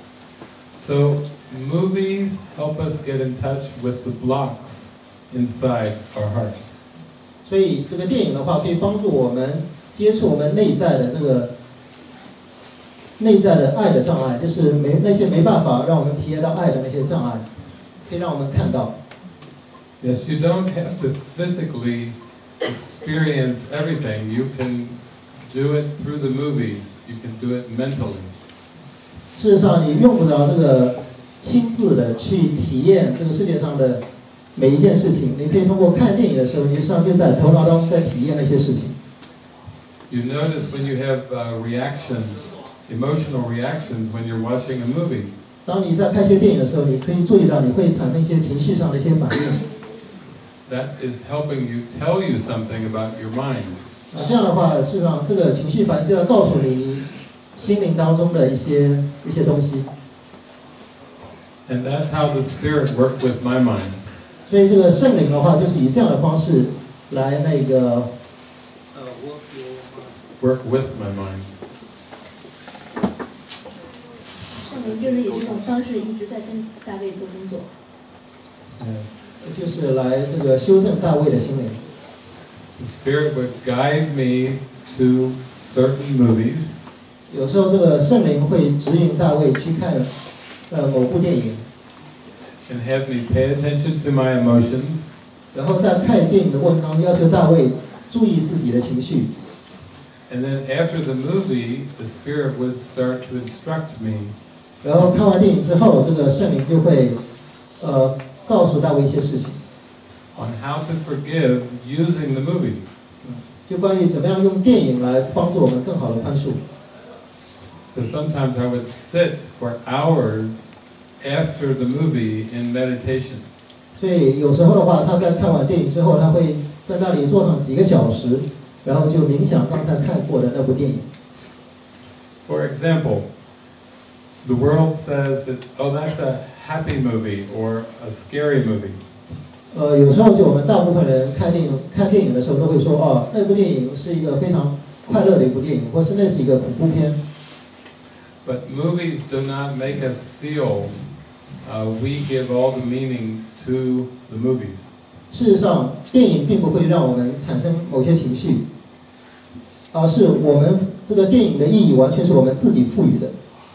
[SPEAKER 1] So movies help us get in touch with the blocks inside our hearts.
[SPEAKER 2] 所以这个电影的话，可以帮助我们接触我们内在的这个内在的爱的障碍，就是那些没办法让我们体验到爱的那些障碍，可以让我们看到。
[SPEAKER 1] Yes, you don't have to physically experience everything. You can do it through the movies. You can do it mentally.
[SPEAKER 2] 事实上，你用不着这个亲自的去体验这个世界上的每一件事情。你可以通过看电影的时候，你实际上就在头脑当中在体验那些事情。
[SPEAKER 1] You notice when you have reactions, emotional reactions when you're watching a movie.
[SPEAKER 2] 当你在看一些电影的时候，你可以注意到你会产生一些情绪上的一些反应。
[SPEAKER 1] That is helping you tell you something about your mind.
[SPEAKER 2] 这样的话，事实上这个情绪反应就要告诉你心灵当中的一些东西。
[SPEAKER 1] And that's how the Spirit worked with my mind.
[SPEAKER 2] 所以这个圣灵的话，就是以这样的方式来那个
[SPEAKER 1] work with my mind.
[SPEAKER 3] 圣灵就是以这种方式一直在跟大卫做工作。
[SPEAKER 1] Yes.
[SPEAKER 2] 就是来这个修正大卫的心灵。
[SPEAKER 1] The Spirit would guide me to certain movies.
[SPEAKER 2] 有时候这个圣灵会指引大卫去看某部电影。
[SPEAKER 1] And have me pay attention to my emotions.
[SPEAKER 2] 然后在看电影的过程当中，要求大卫注意自己的情绪。
[SPEAKER 1] And then after the movie, the Spirit would start to instruct me.
[SPEAKER 2] 然后看完电影之后，这个圣灵就会告诉大卫一些事情。
[SPEAKER 1] On how to forgive using the movie.
[SPEAKER 2] 就关于怎么样用电影来帮助我们更好的宽恕。
[SPEAKER 1] So sometimes I would sit for hours after the movie in meditation.
[SPEAKER 2] 所以有时候的话，他在看完电影之后，他会在那里坐上几个小时，然后就冥想刚才看过的那部电影。
[SPEAKER 1] For example, the world says that, oh, that's a happy movie or a scary movie.
[SPEAKER 2] 有时候就我们大部分人看电影的时候都会说，哦，那部电影是一个非常快乐的一部电影，或是那是一个恐怖片。
[SPEAKER 1] But movies do not make us feel we give all the meaning to the movies.
[SPEAKER 2] 事实上，电影并不会让我们产生某些情绪，而是我们这个电影的意义完全是我们自己赋予的。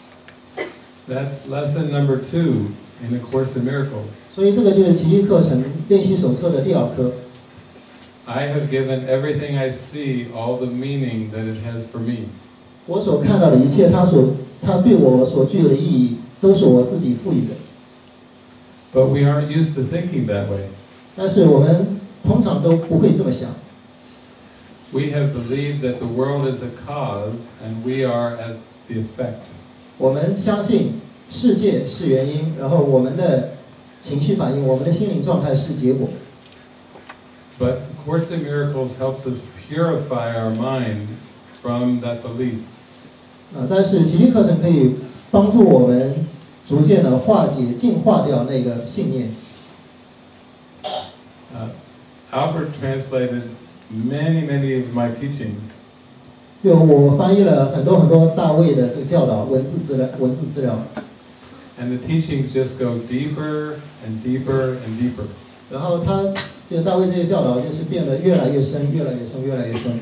[SPEAKER 1] That's lesson number 2 in A Course in Miracles.
[SPEAKER 2] 所以这个就是奇迹课程练习手册的第2课。
[SPEAKER 1] I have given everything I see all the meaning that it has for me.
[SPEAKER 2] 我所看到的一切，它对我所具有的意义，都是我自己赋予的。
[SPEAKER 1] But we aren't used to thinking that way.
[SPEAKER 2] 但是我们通常都不会这么想。
[SPEAKER 1] We have believed that the world is a cause and we are at the effect.
[SPEAKER 2] 我们相信世界是原因，然后我们的情绪反应，我们的心灵状态是结果。
[SPEAKER 1] But A Course in Miracles helps us purify our mind from that belief.
[SPEAKER 2] 但是奇迹课程可以帮助我们逐渐的化解、净化掉那个信念。
[SPEAKER 1] Albert translated many of my teachings.
[SPEAKER 2] 就我翻译了很多大卫的这个教导文字资料。
[SPEAKER 1] And the teachings just go deeper and deeper and deeper.
[SPEAKER 2] 然后他就大卫这些教导就是变得越来越深，越来越深，越来越深。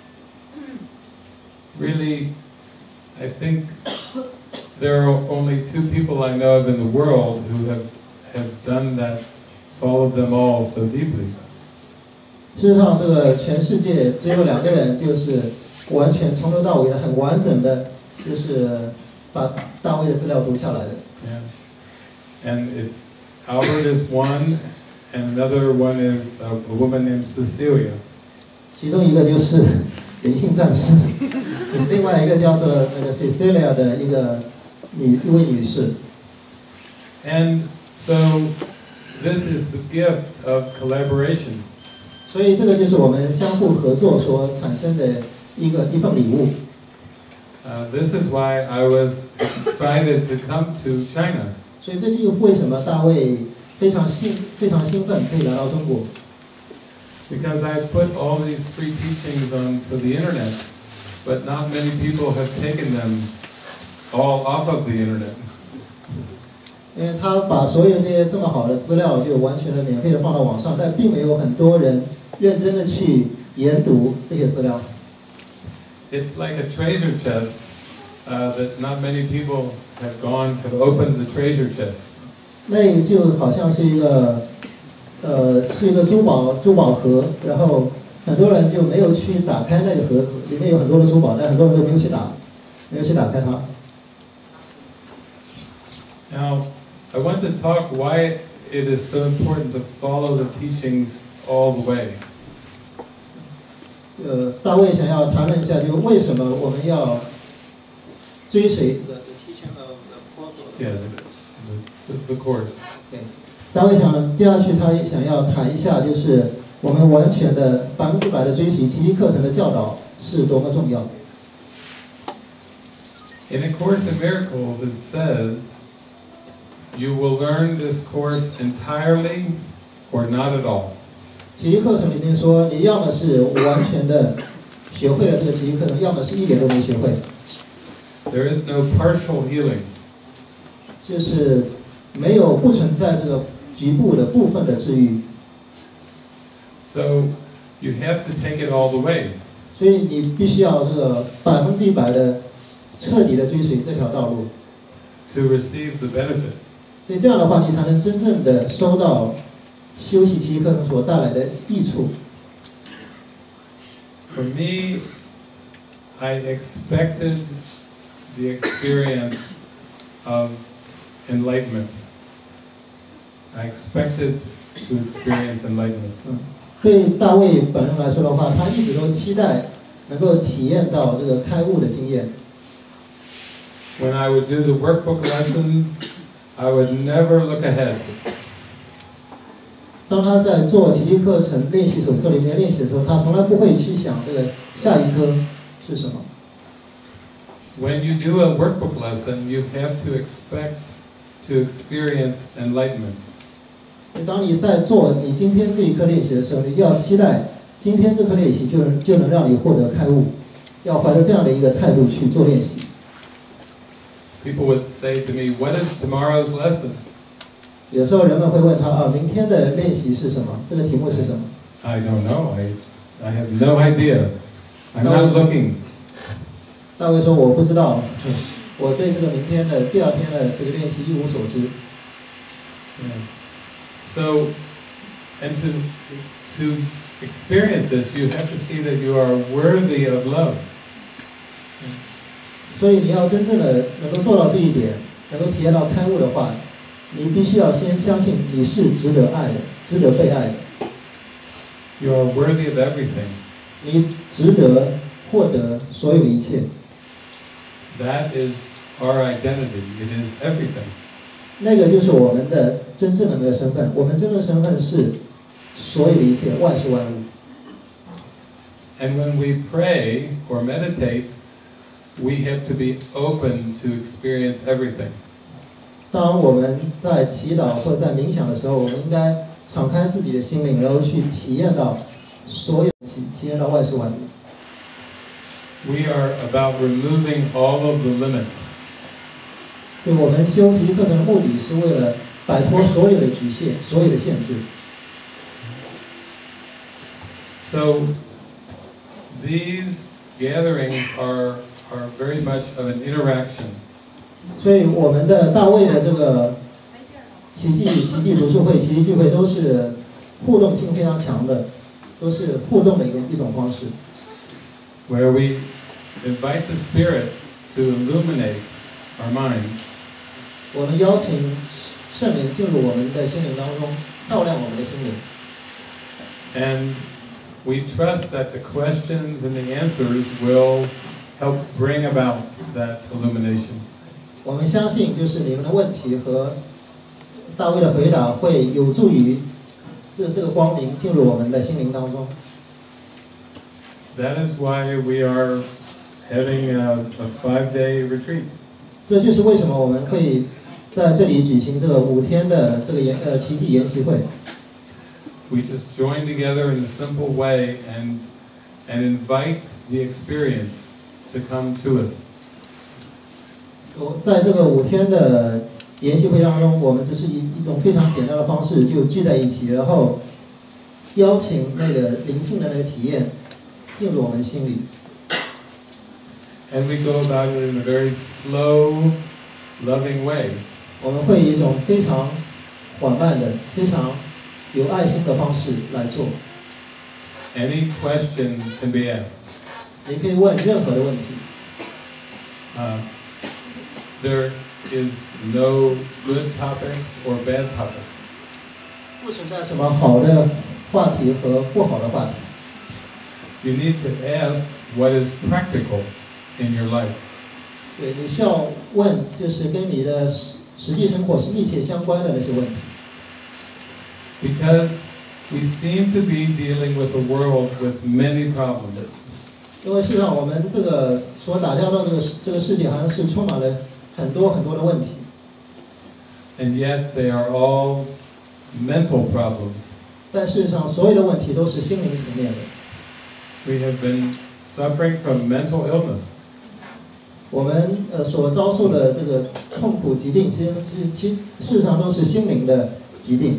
[SPEAKER 1] Really, I think there are only 2 people I know of in the world who have done that, followed them all so deeply.
[SPEAKER 2] 事实上，这个全世界只有2个人，就是完全从头到尾的很完整的，就是把大卫的资料读下来的。
[SPEAKER 1] Yeah. And it's Albert is one, and another one is a woman named Cecilia.
[SPEAKER 2] 其中一个就是灵性战士，另外一个叫做那个 Cecilia 的一位女士。
[SPEAKER 1] And so this is the gift of collaboration.
[SPEAKER 2] 所以这个就是我们相互合作所产生的一份礼物。
[SPEAKER 1] This is why I was excited to come to China.
[SPEAKER 2] 所以这就是为什么大卫非常兴奋可以来到中国。
[SPEAKER 1] Because I put all these free teachings onto the internet, but not many people have taken them all off of the internet.
[SPEAKER 2] 因为他把所有这些这么好的资料就完全的免费的放到网上，但并没有很多人认真的去研读这些资料。
[SPEAKER 1] It's like a treasure chest that not many people have opened the treasure chest.
[SPEAKER 2] 那就好像是一个珠宝盒，然后很多人就没有去打开那个盒子，里面有很多的珠宝，但很多人都没有去打开它。
[SPEAKER 1] Now, I want to talk why it is so important to follow the teachings all the way.
[SPEAKER 2] 大卫想要谈论一下，就为什么我们要追随 the teaching of the course of the
[SPEAKER 1] Yes, the course.
[SPEAKER 2] 对，大卫接下去他想要谈一下，就是我们完全的100%的追随奇迹课程的教导是多么重要。
[SPEAKER 1] In A Course in Miracles, it says, "You will learn this course entirely, or not at all."
[SPEAKER 2] 奇迹课程里面说，你要么是完全的学会了这个奇迹课程，要么是一点都没学会。
[SPEAKER 1] There is no partial healing.
[SPEAKER 2] 就是不存在这个局部的部分的治愈。
[SPEAKER 1] So you have to take it all the way.
[SPEAKER 2] 所以你必须要这个100%的彻底的追随这条道路。
[SPEAKER 1] To receive the benefit.
[SPEAKER 2] 所以这样的话，你才能真正的收到修习奇迹课程所带来的益处。
[SPEAKER 1] For me, I expected the experience of enlightenment. I expected to experience enlightenment.
[SPEAKER 2] 对大卫本人来说的话，他一直都期待能够体验到这个开悟的经验。
[SPEAKER 1] When I would do the workbook lessons, I would never look ahead.
[SPEAKER 2] 当他在做奇迹课程练习手册里面练习的时候，他从来不会去想这个下一科是什么。
[SPEAKER 1] When you do a workbook lesson, you have to expect to experience enlightenment.
[SPEAKER 2] 当你在做你今天这一课练习的时候，你要期待今天这课练习就能让你获得开悟，要怀着这样的一个态度去做练习。
[SPEAKER 1] People would say to me, "What is tomorrow's lesson?"
[SPEAKER 2] 有时候人们会问他明天的练习是什么？这个题目是什么
[SPEAKER 1] I don't know. I have no idea. I'm not looking.
[SPEAKER 2] 大卫说我不知道，我对这个明天的第2天的这个练习一无所知。
[SPEAKER 1] Yes. So, and to experience this, you have to see that you are worthy of love.
[SPEAKER 2] 所以你要真正的能够做到这一点，能够体验到开悟的话，你必须要先相信你是值得爱的，值得被爱的。
[SPEAKER 1] You are worthy of everything.
[SPEAKER 2] 你值得获得所有的一切。
[SPEAKER 1] That is our identity. It is everything.
[SPEAKER 2] 那个就是我们的真正的那个身份，我们真正的身份是所有的一切，万事万物。
[SPEAKER 1] And when we pray or meditate, we have to be open to experience everything.
[SPEAKER 2] 当我们在祈祷或在冥想的时候，我们应该敞开自己的心灵，然后去体验到所有体验到万事万物。
[SPEAKER 1] we are about removing all of the limits.
[SPEAKER 2] 就我们修奇迹课程的目的是为了摆脱所有的局限，所有的限制。
[SPEAKER 1] So these gatherings are very much of an interaction.
[SPEAKER 2] 所以我们的大卫的这个奇迹读书会、奇迹聚会都是互动性非常强的，都是互动的一种方式。
[SPEAKER 1] Where we invite the Spirit to illuminate our mind.
[SPEAKER 2] 我们邀请圣灵进入我们的心灵当中，照亮我们的心灵。
[SPEAKER 1] And we trust that the questions and the answers will help bring about that illumination.
[SPEAKER 2] 我们相信，就是你们的问题和大卫的回答会有助于这个光明进入我们的心灵当中。
[SPEAKER 1] That is why we are having a 5-day retreat.
[SPEAKER 2] 这就是为什么我们可以在这里举行这个5天的这个奇迹研习会。
[SPEAKER 1] We just join together in a simple way and invite the experience to come to us.
[SPEAKER 2] 在这个5天的研习会当中，我们只是一种非常简单的方式就聚在一起，然后邀请那个灵性的那个体验进入我们心里。
[SPEAKER 1] And we go about it in a very slow, loving way.
[SPEAKER 2] 我们会以一种非常缓慢的、非常有爱心的方式来做。
[SPEAKER 1] Any question can be asked.
[SPEAKER 2] 你可以问任何的问题。
[SPEAKER 1] There is no good topics or bad topics.
[SPEAKER 2] 不存在什么好的话题和不好的话题。
[SPEAKER 1] You need to ask what is practical in your life.
[SPEAKER 2] 对，你需要问，就是跟你的实际生活是密切相关的那些问题。
[SPEAKER 1] Because we seem to be dealing with a world with many problems.
[SPEAKER 2] 因为事实上，我们这个所打交道这个世界，好像是充满了很多的问题。
[SPEAKER 1] And yet they are all mental problems.
[SPEAKER 2] 但事实上，所有的问题都是心灵层面的。
[SPEAKER 1] We have been suffering from mental illness.
[SPEAKER 2] 我们所遭受的这个痛苦疾病，其实事实上都是心灵的疾病。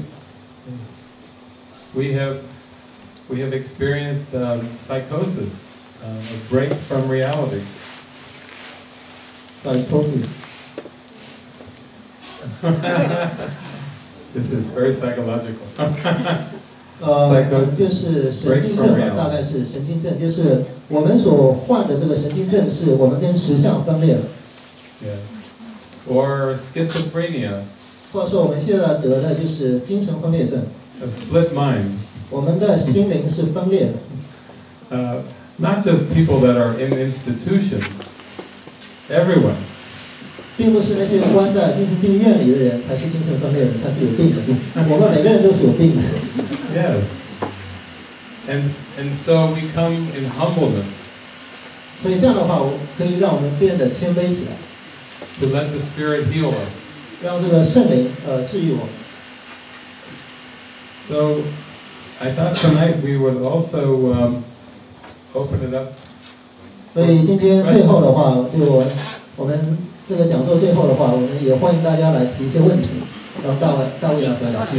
[SPEAKER 1] We have experienced psychosis, a break from reality.
[SPEAKER 2] Psychosis.
[SPEAKER 1] This is very psychological.
[SPEAKER 2] 就是神经症吧，大概是神经症，就是我们所患的这个神经症，是我们跟实相分裂了。
[SPEAKER 1] Yes. Or schizophrenia.
[SPEAKER 2] 或者说我们现在得的就是精神分裂症。
[SPEAKER 1] A split mind.
[SPEAKER 2] 我们的心灵是分裂的。
[SPEAKER 1] Not just people that are in institutions. Everyone.
[SPEAKER 2] 并不是那些关在精神病院里的人才是精神分裂的，才是有病的。我们每个人都是有病的。
[SPEAKER 1] Yes. And so we come in humbleness.
[SPEAKER 2] 所以这样的话，可以让我们变得谦卑起来。
[SPEAKER 1] To let the Spirit heal us.
[SPEAKER 2] 让这个圣灵治愈我们。
[SPEAKER 1] So I thought tonight we would also open it up.
[SPEAKER 2] 所以今天最后的话，就我们这个讲座最后的话，我们也欢迎大家来提一些问题，让大卫来回答。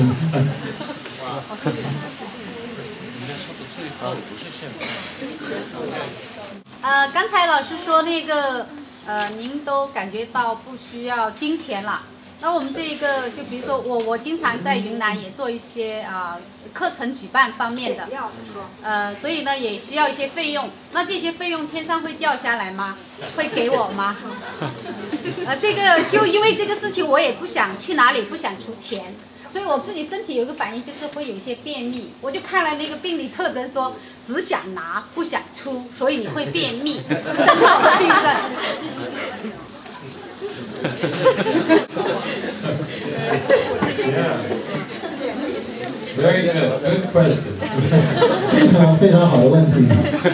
[SPEAKER 4] 刚才老师说那个您都感觉到不需要金钱了。那我们这一个，就比如说我经常在云南也做一些课程举办方面的，所以呢也需要一些费用。那这些费用天上会掉下来吗？会给我吗？这个就因为这个事情，我也不想去哪里，不想出钱，所以我自己身体有一个反应，就是会有一些便秘。我就看了那个病理特征说，只想拿不想出，所以你会便秘，是这样的病症。
[SPEAKER 1] Yeah. Very good. Good question.
[SPEAKER 2] 非常好的问题。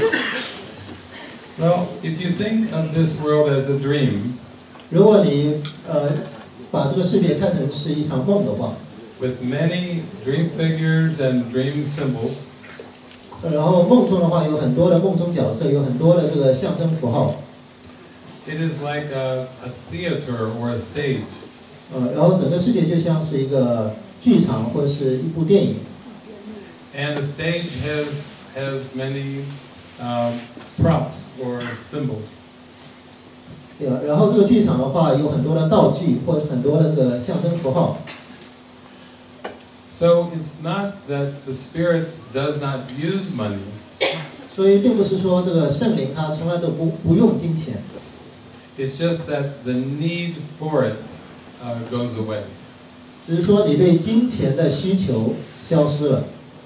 [SPEAKER 1] Well, if you think of this world as a dream,
[SPEAKER 2] 如果你把这个世界看成是一场梦的话，
[SPEAKER 1] with many dream figures and dream symbols,
[SPEAKER 2] 然后梦中的话有很多的梦中角色，有很多的这个象征符号。
[SPEAKER 1] It is like a theater or a stage.
[SPEAKER 2] 然后整个世界就像是一个剧场或者是一部电影。
[SPEAKER 1] And the stage has many props or symbols.
[SPEAKER 2] 对吧？然后这个剧场的话有很多的道具或者很多的这个象征符号。
[SPEAKER 1] So it's not that the Spirit does not use money.
[SPEAKER 2] 所以并不是说这个圣灵他从来都不用金钱。
[SPEAKER 1] It's just that the need for it goes away.
[SPEAKER 2] 只是说你对金钱的需求消失了。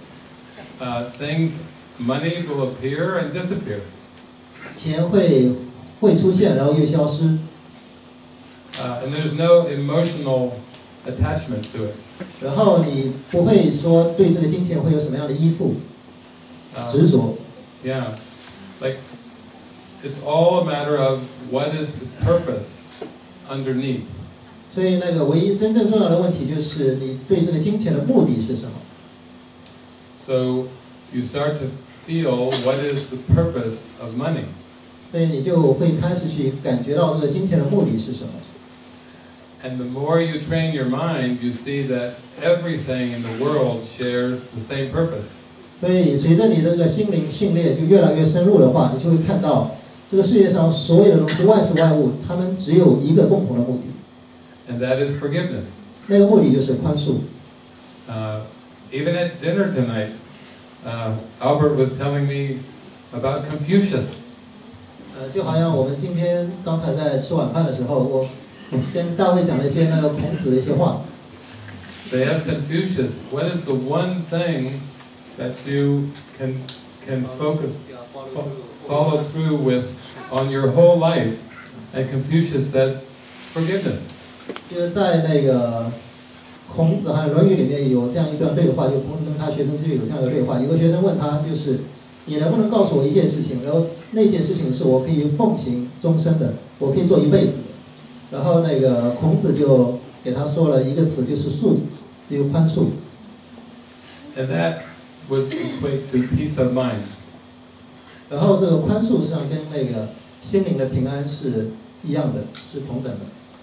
[SPEAKER 1] Money will appear and disappear.
[SPEAKER 2] 钱会出现，然后又消失。
[SPEAKER 1] And there's no emotional attachment to it.
[SPEAKER 2] 然后你不会说对这个金钱会有什么样的依附、执着。
[SPEAKER 1] Yeah, like it's all a matter of what is the purpose underneath.
[SPEAKER 2] 所以那个唯一真正重要的问题就是你对这个金钱的目的是什么。
[SPEAKER 1] So you start to feel what is the purpose of money.
[SPEAKER 2] 所以你就会开始去感觉到这个金钱的目的是什么。
[SPEAKER 1] And the more you train your mind, you see that everything in the world shares the same purpose.
[SPEAKER 2] 所以随着你这个心灵训练就越来越深入的话，你就会看到这个世界上所有的东西，万事万物，它们只有一个共同的目的。
[SPEAKER 1] And that is forgiveness.
[SPEAKER 2] 那个目的就是宽恕。
[SPEAKER 1] Even at dinner tonight, Albert was telling me about Confucius.
[SPEAKER 2] 就好像我们刚才在吃晚饭的时候，我跟大卫讲了一些那个孔子的一些话。
[SPEAKER 1] They asked Confucius, "What is the one thing that you can follow through with on your whole life?" And Confucius said, "Forgiveness."
[SPEAKER 2] 就是在那个孔子还有《论语》里面有这样一段对话，就孔子跟他学生之间有这样的对话。有个学生问他，就是你能不能告诉我一件事情，然后那件事情是我可以奉行终身的，我可以做一辈子的。然后那个孔子就给他说了一个词，就是恕，一个宽恕。
[SPEAKER 1] And that would equate to peace of mind.
[SPEAKER 2] 然后这个宽恕实际上跟那个心灵的平安是一样的，是同等的。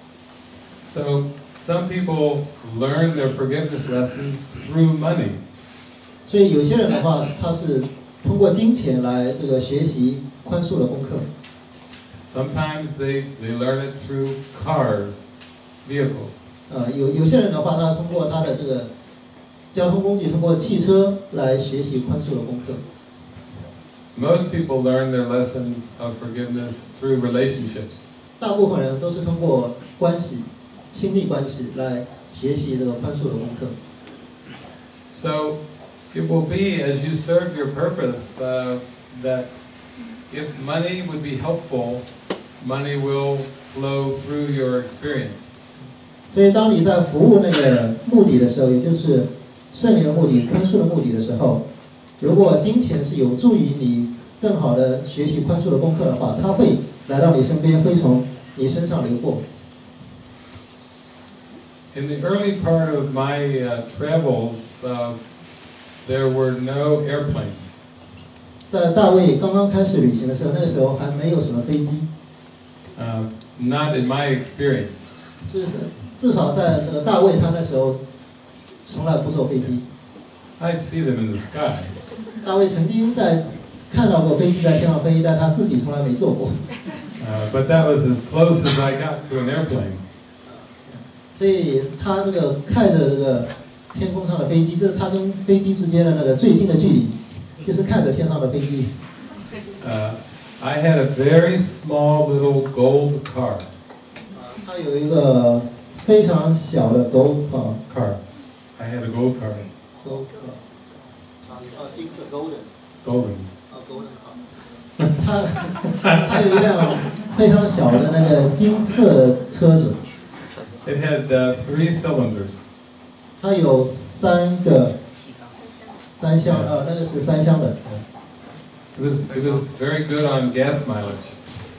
[SPEAKER 1] So some people learn their forgiveness lessons through money.
[SPEAKER 2] 所以有些人的话，他是通过金钱来这个学习宽恕的功课。
[SPEAKER 1] Sometimes they learn it through cars, vehicles.
[SPEAKER 2] 有些人的话，他通过他的这个交通工具，通过汽车来学习宽恕的功课。
[SPEAKER 1] Most people learn their lessons of forgiveness through relationships.
[SPEAKER 2] 大部分人都是通过关系、亲密关系来学习这个宽恕的功课。
[SPEAKER 1] So it will be as you serve your purpose that if money would be helpful, money will flow through your experience.
[SPEAKER 2] 所以，当你在服务那个目的的时候，也就是圣灵的目的、宽恕的目的的时候，如果金钱是有助于你更好的学习宽恕的功课的话，它会来到你身边，会从你身上流过。
[SPEAKER 1] In the early part of my travels, there were no airplanes.
[SPEAKER 2] 在大卫刚刚开始旅行的时候，那个时候还没有什么飞机。
[SPEAKER 1] Not in my experience.
[SPEAKER 2] 至少在那个大卫他那时候从来不坐飞机。
[SPEAKER 1] I'd see them in the sky.
[SPEAKER 2] 大卫曾经看到过飞机在天上飞，但他自己从来没坐过。
[SPEAKER 1] But that was as close as I got to an airplane.
[SPEAKER 2] 所以他这个看着这个天空上的飞机，这是他跟飞机之间的那个最近的距离，就是看着天上的飞机。
[SPEAKER 1] I had a very small little gold car.
[SPEAKER 2] 他有一个非常小的 gold car。
[SPEAKER 1] I had a gold car.
[SPEAKER 2] gold car。金色 golden。
[SPEAKER 1] Golden.
[SPEAKER 2] golden car。他有一辆非常小的那个金色的车子。
[SPEAKER 1] It had 3 cylinders.
[SPEAKER 2] 它有三箱，那个是3箱的。
[SPEAKER 1] It was very good on gas mileage.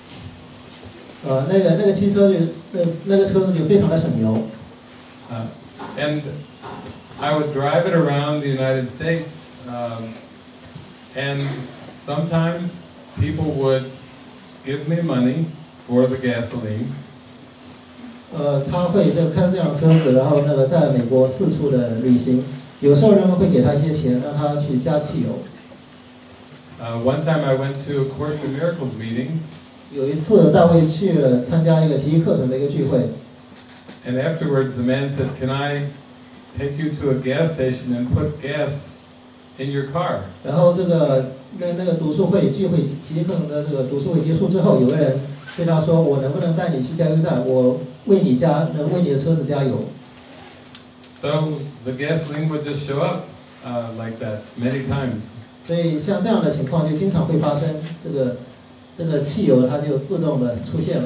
[SPEAKER 2] 那个汽车那个车子就非常的省油。
[SPEAKER 1] And I would drive it around the United States, And sometimes people would give me money for the gasoline.
[SPEAKER 2] 他会开这辆车子，然后在美国四处的旅行。有时候人们会给他一些钱，让他去加汽油。
[SPEAKER 1] One time I went to a Course in Miracles meeting.
[SPEAKER 2] 有一次大卫去了参加一个奇异课程的一个聚会。
[SPEAKER 1] And afterwards, the man said, "Can I take you to a gas station and put gas in your car?"
[SPEAKER 2] 然后那个读书会聚会奇异课程的读书会结束之后，有个人对他说：“我能不能带你去加油站？我为你的车子加油。”
[SPEAKER 1] So the gasoline would just show up like that many times.
[SPEAKER 2] 所以像这样的情况就经常会发生，这个汽油它就自动的出现了。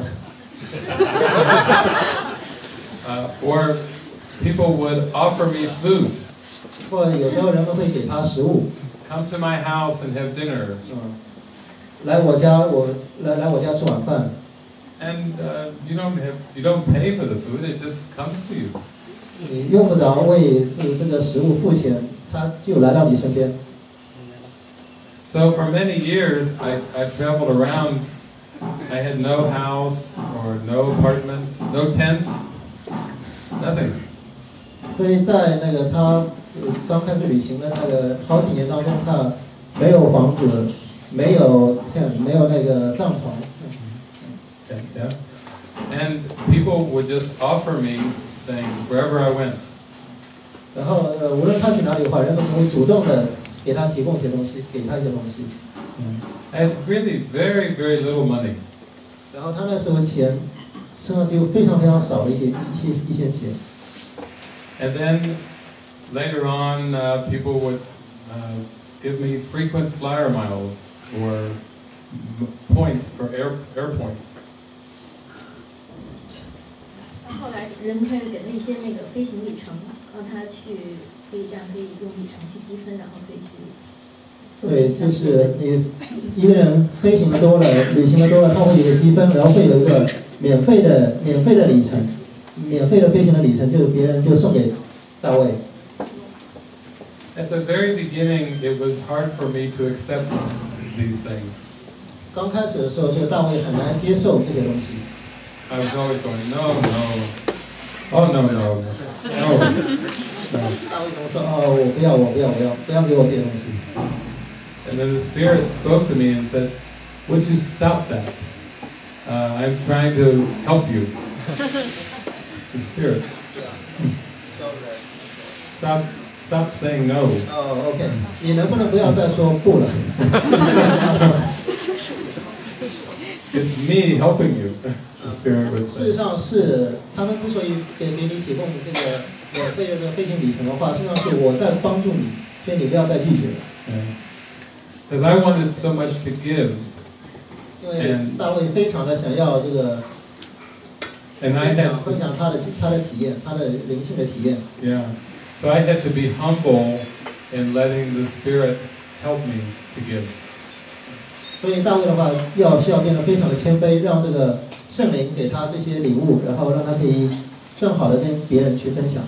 [SPEAKER 1] Or people would offer me food.
[SPEAKER 2] 或有时候人们会给他食物。
[SPEAKER 1] Come to my house and have dinner.
[SPEAKER 2] 来我家吃晚饭。
[SPEAKER 1] And you don't pay for the food; it just comes to you.
[SPEAKER 2] 你用不着为这个食物付钱，它就来到你身边。
[SPEAKER 1] So for many years, I traveled around. I had no house or no apartment, no tents, nothing.
[SPEAKER 2] 所以在他刚开始旅行的好几年当中，他没有房子，没有 tent， 没有帐篷。
[SPEAKER 1] Yeah. And people would just offer me things wherever I went.
[SPEAKER 2] 然后无论他去哪里的话，人们就会主动的给他提供一些东西，给他一些东西。
[SPEAKER 1] I had really very, very little money.
[SPEAKER 2] 然后他那时候钱身上只有非常非常少的一些钱。
[SPEAKER 1] And then later on, people would give me frequent flyer miles or points for air points.
[SPEAKER 3] 后来人们开始给他一些飞行里程，让他可以用里程去积分，然后可以去。
[SPEAKER 2] 对，就是你一个人飞行的多了，旅行的多了，他会有一个积分，然后会有一个免费的里程，免费的飞行的里程，就是别人就送给大卫。
[SPEAKER 1] At the very beginning, it was hard for me to accept these things.
[SPEAKER 2] 刚开始的时候，这个大卫很难接受这些东西。
[SPEAKER 1] I was always going, no, oh no.
[SPEAKER 2] 大卫跟我说：“我不要给我这些东西。”
[SPEAKER 1] And then the Spirit spoke to me and said, "Would you stop that? I'm trying to help you." The Spirit. Stop saying no.
[SPEAKER 2] OK， 你能不能不要再说不了？
[SPEAKER 1] It's me helping you. The Spirit would
[SPEAKER 2] 事实
[SPEAKER 1] say.
[SPEAKER 2] 上是他们之所以给你提供这个免费的飞行里程的话，实际上是我在帮助你，所以你不要再拒绝了。
[SPEAKER 1] Because I wanted so much to give.
[SPEAKER 2] 因为大卫非常的想要这个
[SPEAKER 1] And I had
[SPEAKER 2] 分享他的体验，他的灵性的体验。
[SPEAKER 1] Yeah. So I had to be humble in letting the Spirit help me to give.
[SPEAKER 2] 所以大卫的话，需要变得非常的谦卑，让这个圣灵给他这些礼物，然后让他可以更好的跟别人去分享。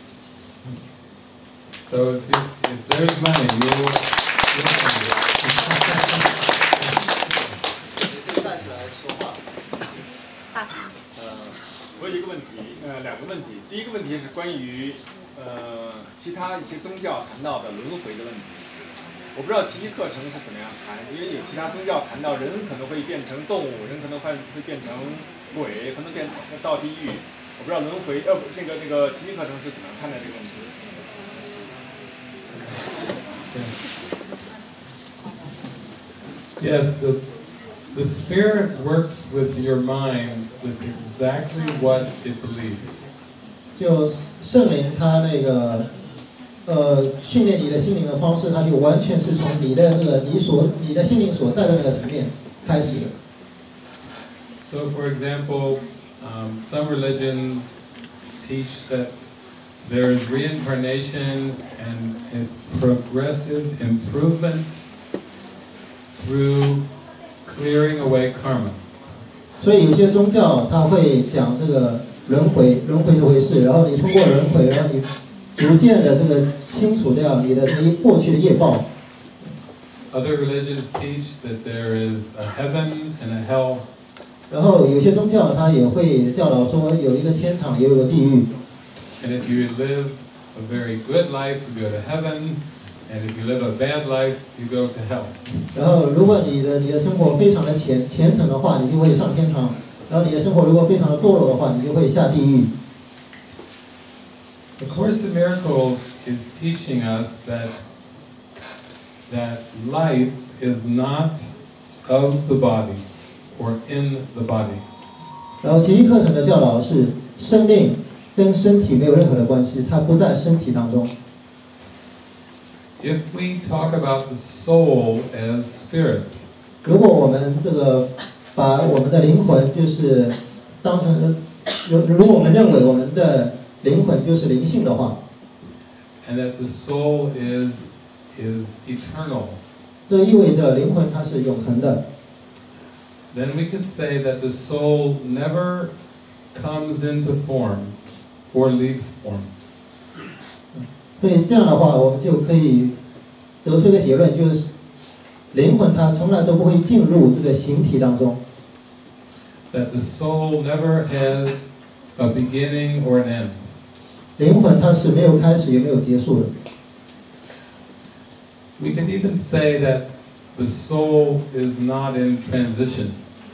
[SPEAKER 1] So if there's money, you'll find it.
[SPEAKER 2] 站起来说话。
[SPEAKER 5] 我有一个问题，两个问题。第一个问题是关于其他一些宗教谈到的轮回的问题。我不知道奇迹课程是怎么样谈，因为有其他宗教谈到人可能会变成动物，人可能会变成鬼，可能到地狱。我不知道轮回那个奇迹课程是怎么看待这个问题。
[SPEAKER 1] Yes, the Spirit works with your mind with exactly what it believes.
[SPEAKER 2] 就圣灵他训练你的心灵的方式，它就完全是从你的心灵所在的那个层面开始的。
[SPEAKER 1] So, for example, some religions teach that there is reincarnation and a progressive improvement through clearing away karma.
[SPEAKER 2] 所以有些宗教它会讲这个轮回这回事，然后你通过轮回，然后你逐渐的清除掉你的过去的业报。
[SPEAKER 1] other religions teach that there is a heaven and a hell.
[SPEAKER 2] 然后有些宗教它也会教导说有一个天堂，也有个地狱。
[SPEAKER 1] And if you live a very good life, you go to heaven. And if you live a bad life, you go to hell.
[SPEAKER 2] 然后，如果你的生活非常的虔诚的话，你就会上天堂；然后你的生活如果非常的堕落的话，你就会下地狱。
[SPEAKER 1] The Course in Miracles is teaching us that life is not of the body or in the body.
[SPEAKER 2] 然后奇迹课程的教导是，生命跟身体没有任何的关系，它不在身体当中。
[SPEAKER 1] If we talk about the soul as spirit,
[SPEAKER 2] 如果我们把我们的灵魂就是当成，如果我们认为我们的灵魂就是灵性的话，
[SPEAKER 1] and that the soul is eternal,
[SPEAKER 2] 这意味着灵魂它是永恒的。
[SPEAKER 1] then we could say that the soul never comes into form or leaves form.
[SPEAKER 2] 所以这样的话，我们就可以得出一个结论，就是灵魂它从来都不会进入这个形体当中。
[SPEAKER 1] That the soul never has a beginning or an end.
[SPEAKER 2] 灵魂它是没有开始也没有结束的。
[SPEAKER 1] We can even say that the soul is not in transition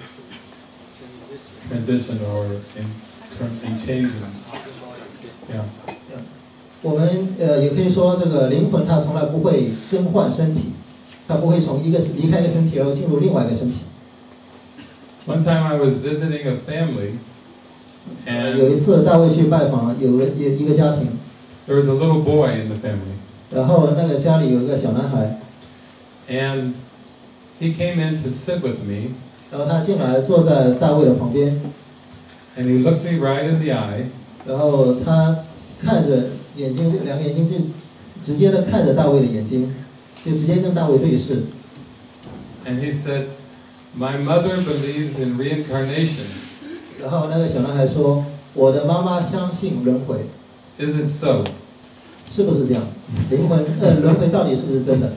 [SPEAKER 1] or in changing. Yeah.
[SPEAKER 2] 我们也可以说，这个灵魂它从来不会更换身体，它不会从离开一个身体然后进入另外一个身体。
[SPEAKER 1] One time I was visiting a family,
[SPEAKER 2] 有一
[SPEAKER 1] and
[SPEAKER 2] 次大卫去拜访一个家庭，
[SPEAKER 1] there was a little boy in the family,
[SPEAKER 2] 然后那个家里有一个小男孩，
[SPEAKER 1] and he came in to sit with me,
[SPEAKER 2] 然后他进来坐在大卫的旁边，
[SPEAKER 1] and he looked me right in the eye,
[SPEAKER 2] 然后他看着眼睛，两个眼睛就直接的看着大卫的眼睛，就直接跟大卫对视。
[SPEAKER 1] and he said, "My mother believes in reincarnation.
[SPEAKER 2] 然后那个小男孩说：“我的妈妈相信轮回，
[SPEAKER 1] Is it so?"
[SPEAKER 2] 是不是这样？轮回到底是不是真的？”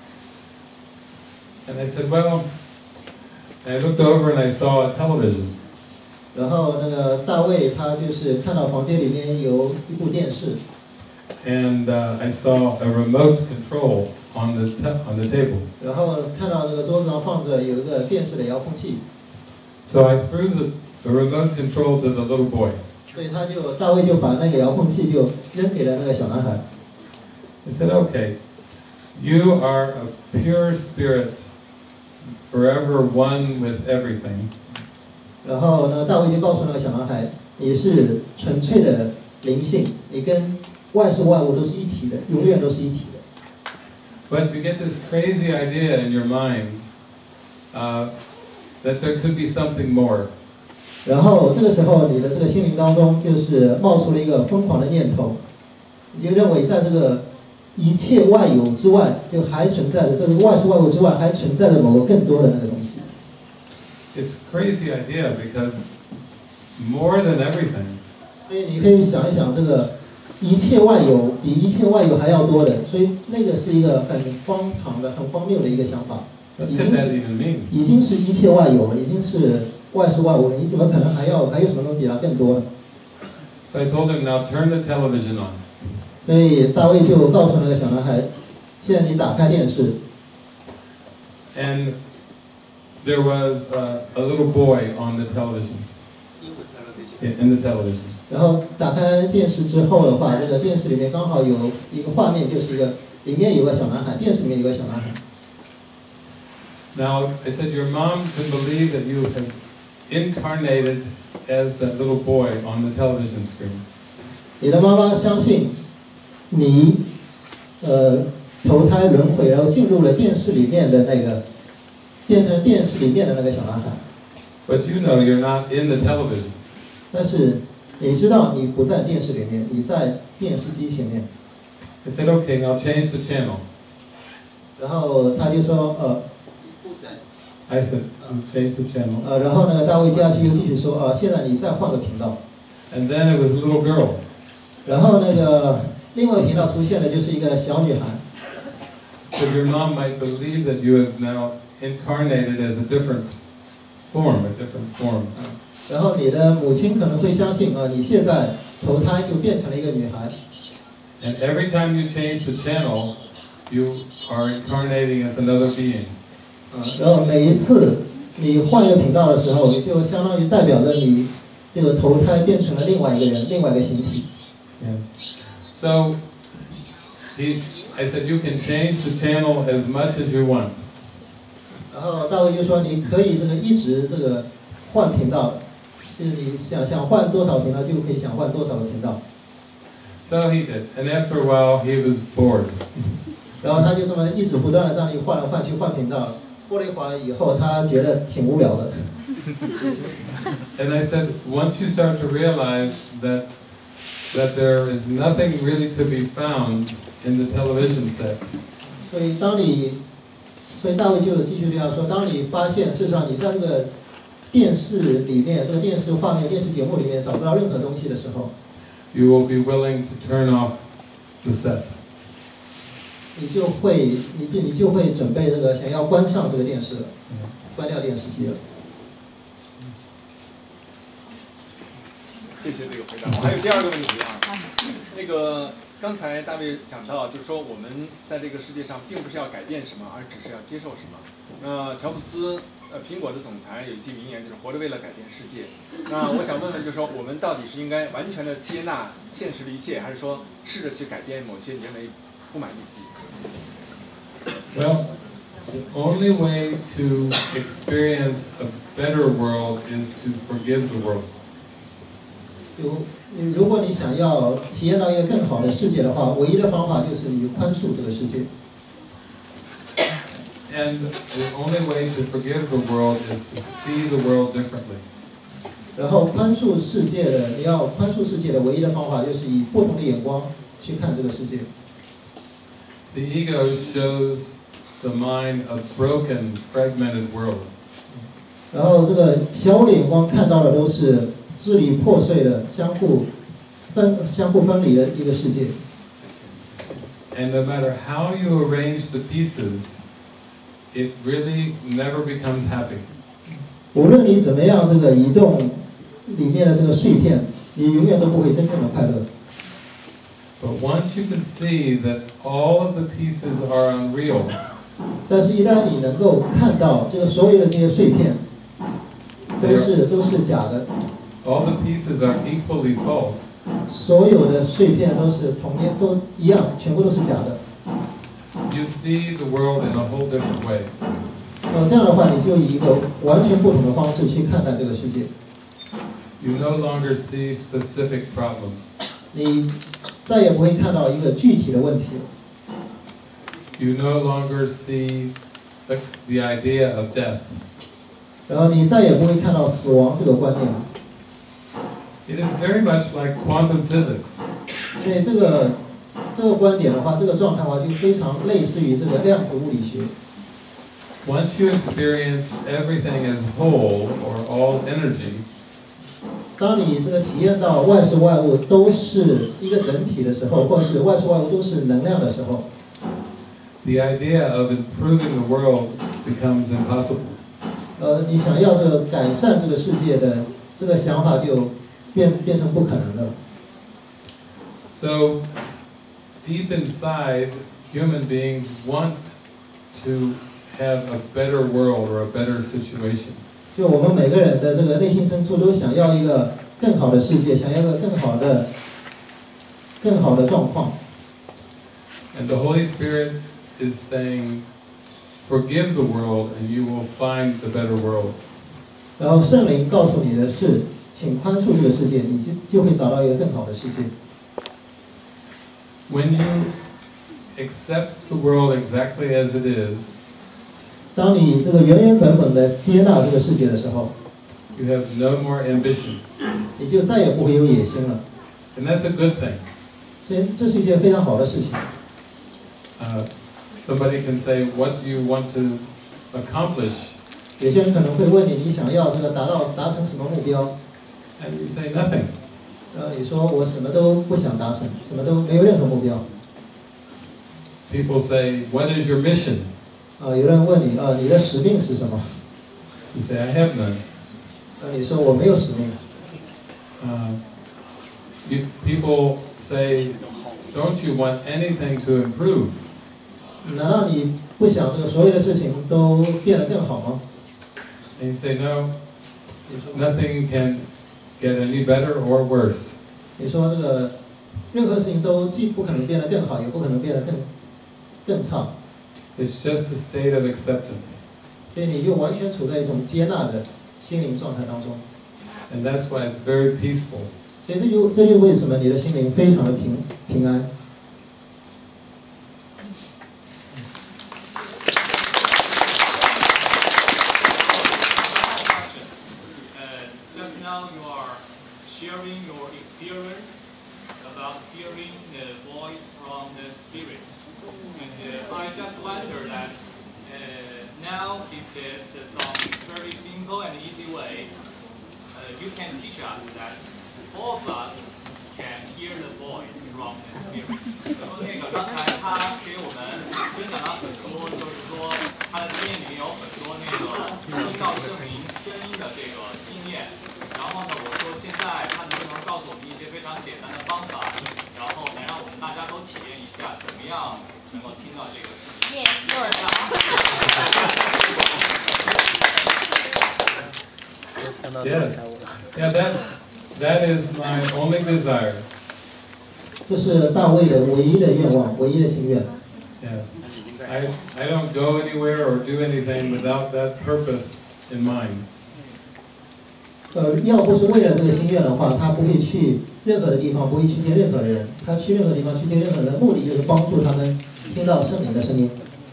[SPEAKER 1] And I said, "Well," and I looked over and I saw a television.
[SPEAKER 2] 然后那个大卫他就是看到房间里面有一部电视，
[SPEAKER 1] And I saw a remote control on the table.
[SPEAKER 2] 然后看到那个桌子上放着有一个电视的遥控器，
[SPEAKER 1] So I threw the remote control to the little boy.
[SPEAKER 2] 所以大卫就把那个遥控器就扔给了那个小男孩。
[SPEAKER 1] I said, "Okay, you are a pure spirit, forever one with everything.
[SPEAKER 2] 然后呢，大卫就告诉那个小男孩：“你是纯粹的灵性，你跟万事万物都是一体的，永远都是一体的。”
[SPEAKER 1] But you get this crazy idea in your mind that there could be something more.
[SPEAKER 2] 然后这个时候，你的这个心灵当中就是冒出了一个疯狂的念头，你就认为在这个一切外有之外，就还存在着这个万事万物之外，还存在着某个更多的那个东西。
[SPEAKER 1] It's a crazy idea because more than everything,
[SPEAKER 2] 所以你可以想一想，这个一切外有比一切外有还要多的，所以那个是一个很荒唐的、很荒谬的一个想法，
[SPEAKER 1] what
[SPEAKER 2] 已
[SPEAKER 1] could
[SPEAKER 2] 经
[SPEAKER 1] that
[SPEAKER 2] 是
[SPEAKER 1] even mean?
[SPEAKER 2] 已经是一切外有了，已经是万事万物了，你怎么可能还有什么东西比它更多呢？
[SPEAKER 1] So I told him, now turn the television on.
[SPEAKER 2] 所以大卫就告诉那个小男孩，现在你打开电视，
[SPEAKER 1] And there was a little boy on the television. In the television.
[SPEAKER 2] 然后打开电视之后的话，这个电视里面刚好有一个画面，就是里面有个小男孩，电视里面有个小男孩。
[SPEAKER 1] Now, I said, your mom can believe that you have incarnated as that little boy on the television screen.
[SPEAKER 2] 你的妈妈相信你，投胎轮回，然后进入了电视里面的那个，变成电视里面的那个小男孩。
[SPEAKER 1] But you know you're not in the television.
[SPEAKER 2] 但是你知道你不在电视里面，你在电视机前面。
[SPEAKER 1] I said, okay, now change the channel.
[SPEAKER 2] 然后他就说，
[SPEAKER 1] I said, change the channel.
[SPEAKER 2] 然后呢，大卫接下去又继续说，现在你再换个频道。
[SPEAKER 1] And then it was a little girl.
[SPEAKER 2] 然后那个另外一个频道出现的就是一个小女孩。
[SPEAKER 1] So your mom might believe that you have now incarnated as a different form.
[SPEAKER 2] 然后你的母亲可能会相信你现在投胎就变成了一个女孩。
[SPEAKER 1] And every time you change the channel, you are incarnating as another being.
[SPEAKER 2] 然后每一次你换一个频道的时候，就相当于代表着你这个投胎变成了另外一个人，另外一个形体。
[SPEAKER 1] Yeah. So I said you can change the channel as much as you want.
[SPEAKER 2] 然后大卫就说你可以一直换频道，就是你想换多少频道就可以想换多少个频道。
[SPEAKER 1] So he did, and after a while he was bored.
[SPEAKER 2] 然后他就这么一直不断的这样换来换去换频道。过了一会儿以后，他觉得挺无聊的。
[SPEAKER 1] And I said, once you start to realize that there is nothing really to be found in the television set.
[SPEAKER 2] 所以大卫就继续这样说：当你发现事实上你在这个电视里面，这个电视画面、电视节目里面找不到任何东西的时候
[SPEAKER 1] ，you will be willing to turn off the set.
[SPEAKER 2] 你就会准备想要关上这个电视了，关掉电视机了。
[SPEAKER 5] 谢谢这个回答。我还有第二个问题啊，那个刚才大卫讲到，就是说我们在这个世界上并不是要改变什么，而只是要接受什么。那乔布斯，苹果的总裁有一句名言，就是活着为了改变世界。那我想问问，就是说我们到底是应该完全的接纳现实的一切，还是说试着去改变某些你认为不满意的地方？
[SPEAKER 1] Well, the only way to experience a better world is to forgive the world.
[SPEAKER 2] 如果你想要体验到一个更好的世界的话，唯一的方法就是你宽恕这个世界。
[SPEAKER 1] And the only way to forgive the world is to see the world differently.
[SPEAKER 2] 然后你要宽恕世界的唯一的方法就是以不同的眼光去看这个世界。
[SPEAKER 1] The ego shows the mind a broken, fragmented world.
[SPEAKER 2] 然后这个小我的眼光看到的都是支离破碎的、相互分离的一个世界。
[SPEAKER 1] And no matter how you arrange the pieces, it really never becomes happy.
[SPEAKER 2] 无论你怎么样移动里面的这个碎片，你永远都不会真正的快乐。
[SPEAKER 1] But once you can see that all of the pieces are unreal,
[SPEAKER 2] 但是，一旦你能够看到所有的这些碎片都是假的，
[SPEAKER 1] all the pieces are equally false,
[SPEAKER 2] 所有的碎片都一样，全部都是假的。
[SPEAKER 1] you see the world in a whole different way.
[SPEAKER 2] 这样的话，你就以一个完全不同的方式去看待这个世界。
[SPEAKER 1] You no longer see specific problems.
[SPEAKER 2] 你再也不会看到一个具体的问题了。
[SPEAKER 1] You no longer see the idea of death.
[SPEAKER 2] 然后你再也不会看到死亡这个观念了。
[SPEAKER 1] It is very much like quantum physics.
[SPEAKER 2] 所以这个观点的话，这个状态的话，就非常类似于量子物理学。
[SPEAKER 1] Once you experience everything as whole or all energy,
[SPEAKER 2] 当你体验到万事万物都是一个整体的时候，或者是万事万物都是能量的时候，
[SPEAKER 1] the idea of improving the world becomes impossible.
[SPEAKER 2] 你想要改善这个世界的这个想法就变成不可能了。
[SPEAKER 1] So, deep inside, human beings want to have a better world or a better situation.
[SPEAKER 2] 就我们每个人的内心深处都想要一个更好的世界，想要一个更好的状况。
[SPEAKER 1] And the Holy Spirit is saying, forgive the world and you will find the better world.
[SPEAKER 2] 然后圣灵告诉你的是，请宽恕这个世界，你就会找到一个更好的世界。
[SPEAKER 1] When you accept the world exactly as it is,
[SPEAKER 2] 当你原原本本的接纳这个世界的时候，
[SPEAKER 1] you have no more ambition.
[SPEAKER 2] 你就再也不会有野心了。
[SPEAKER 1] And that's a good thing.
[SPEAKER 2] 所以这是一件非常好的事情。
[SPEAKER 1] Somebody can say, what do you want to accomplish?
[SPEAKER 2] 有些人可能会问你，你想要达成什么目标？
[SPEAKER 1] And you say nothing.
[SPEAKER 2] 你说我什么都不想达成，什么都没有任何目标。
[SPEAKER 1] people say, "What is your mission?"
[SPEAKER 2] 有人问你你的使命是什么？
[SPEAKER 1] You say, "I have none."
[SPEAKER 2] 你说我没有使命。
[SPEAKER 1] People say, "Don't you want anything to improve?"
[SPEAKER 2] 难道你不想这个所有的事情都变得更好吗？
[SPEAKER 1] And you say, "No, nothing can get any better or worse."
[SPEAKER 2] 你说这个任何事情都既不可能变得更好，也不可能变得更差。
[SPEAKER 1] It's just a state of acceptance.
[SPEAKER 2] 所以你就完全处在一种接纳的心灵状态当中。
[SPEAKER 1] And that's why it's very peaceful.
[SPEAKER 2] 所以这就为什么你的心灵非常的平安。
[SPEAKER 6] Just now you are sharing your experience about hearing the voice from the spirit, and I just wonder that now if there's some very simple and easy way, you can teach us that all of us can hear the voice from the spirit. 然后那个刚才他给我们分享了很多，就是说他的经验里面有很多那个听到声音的这个经验。然后呢，我说现在他能不能告诉我们一些非常简单的方法，然后来让我们大家都体验一下怎么样能够听到这个声音。
[SPEAKER 1] Yes. Yeah, that is my only desire.
[SPEAKER 2] 这是大卫的唯一的愿望，唯一的心愿。
[SPEAKER 1] Yes. I don't go anywhere or do anything without that purpose in mind.
[SPEAKER 2] 要不是为了这个心愿的话，他不会去任何的地方，不会去见任何人。他去任何地方去见任何人的目的就是帮助他们听到圣灵的声音。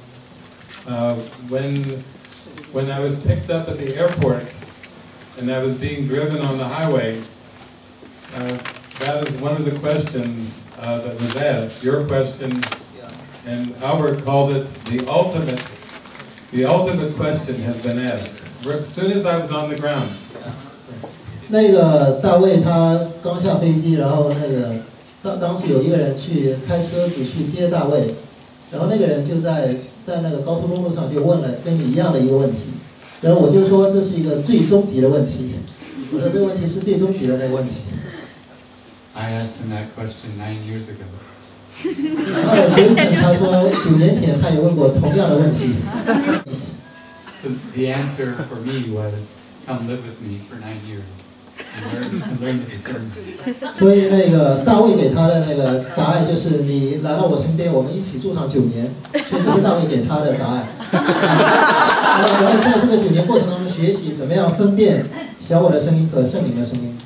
[SPEAKER 1] When I was picked up at the airport and I was being driven on the highway, that is one of the questions that was asked. Your question, and Albert called it the ultimate question has been asked. As soon as I was on the ground.
[SPEAKER 2] 那个大卫他刚下飞机，然后那个当时有一个人去开车子去接大卫，然后那个人就在那个高速公路上就问了跟你一样的一个问题，然后我就说这是一个最终极的问题，我说这个问题是最终极的那个问题。
[SPEAKER 7] I asked him that question 9 years ago.
[SPEAKER 2] 然后他说9年前他也问过同样的问题。
[SPEAKER 7] So the answer for me was, come live with me for 9 years and learn the discernment.
[SPEAKER 2] 所以那个大卫给他的那个答案就是你来到我身边，我们一起住上9年，所以这是大卫给他的答案。然后在这个9年过程当中学习怎么样分辨小我的声音和圣灵的声音。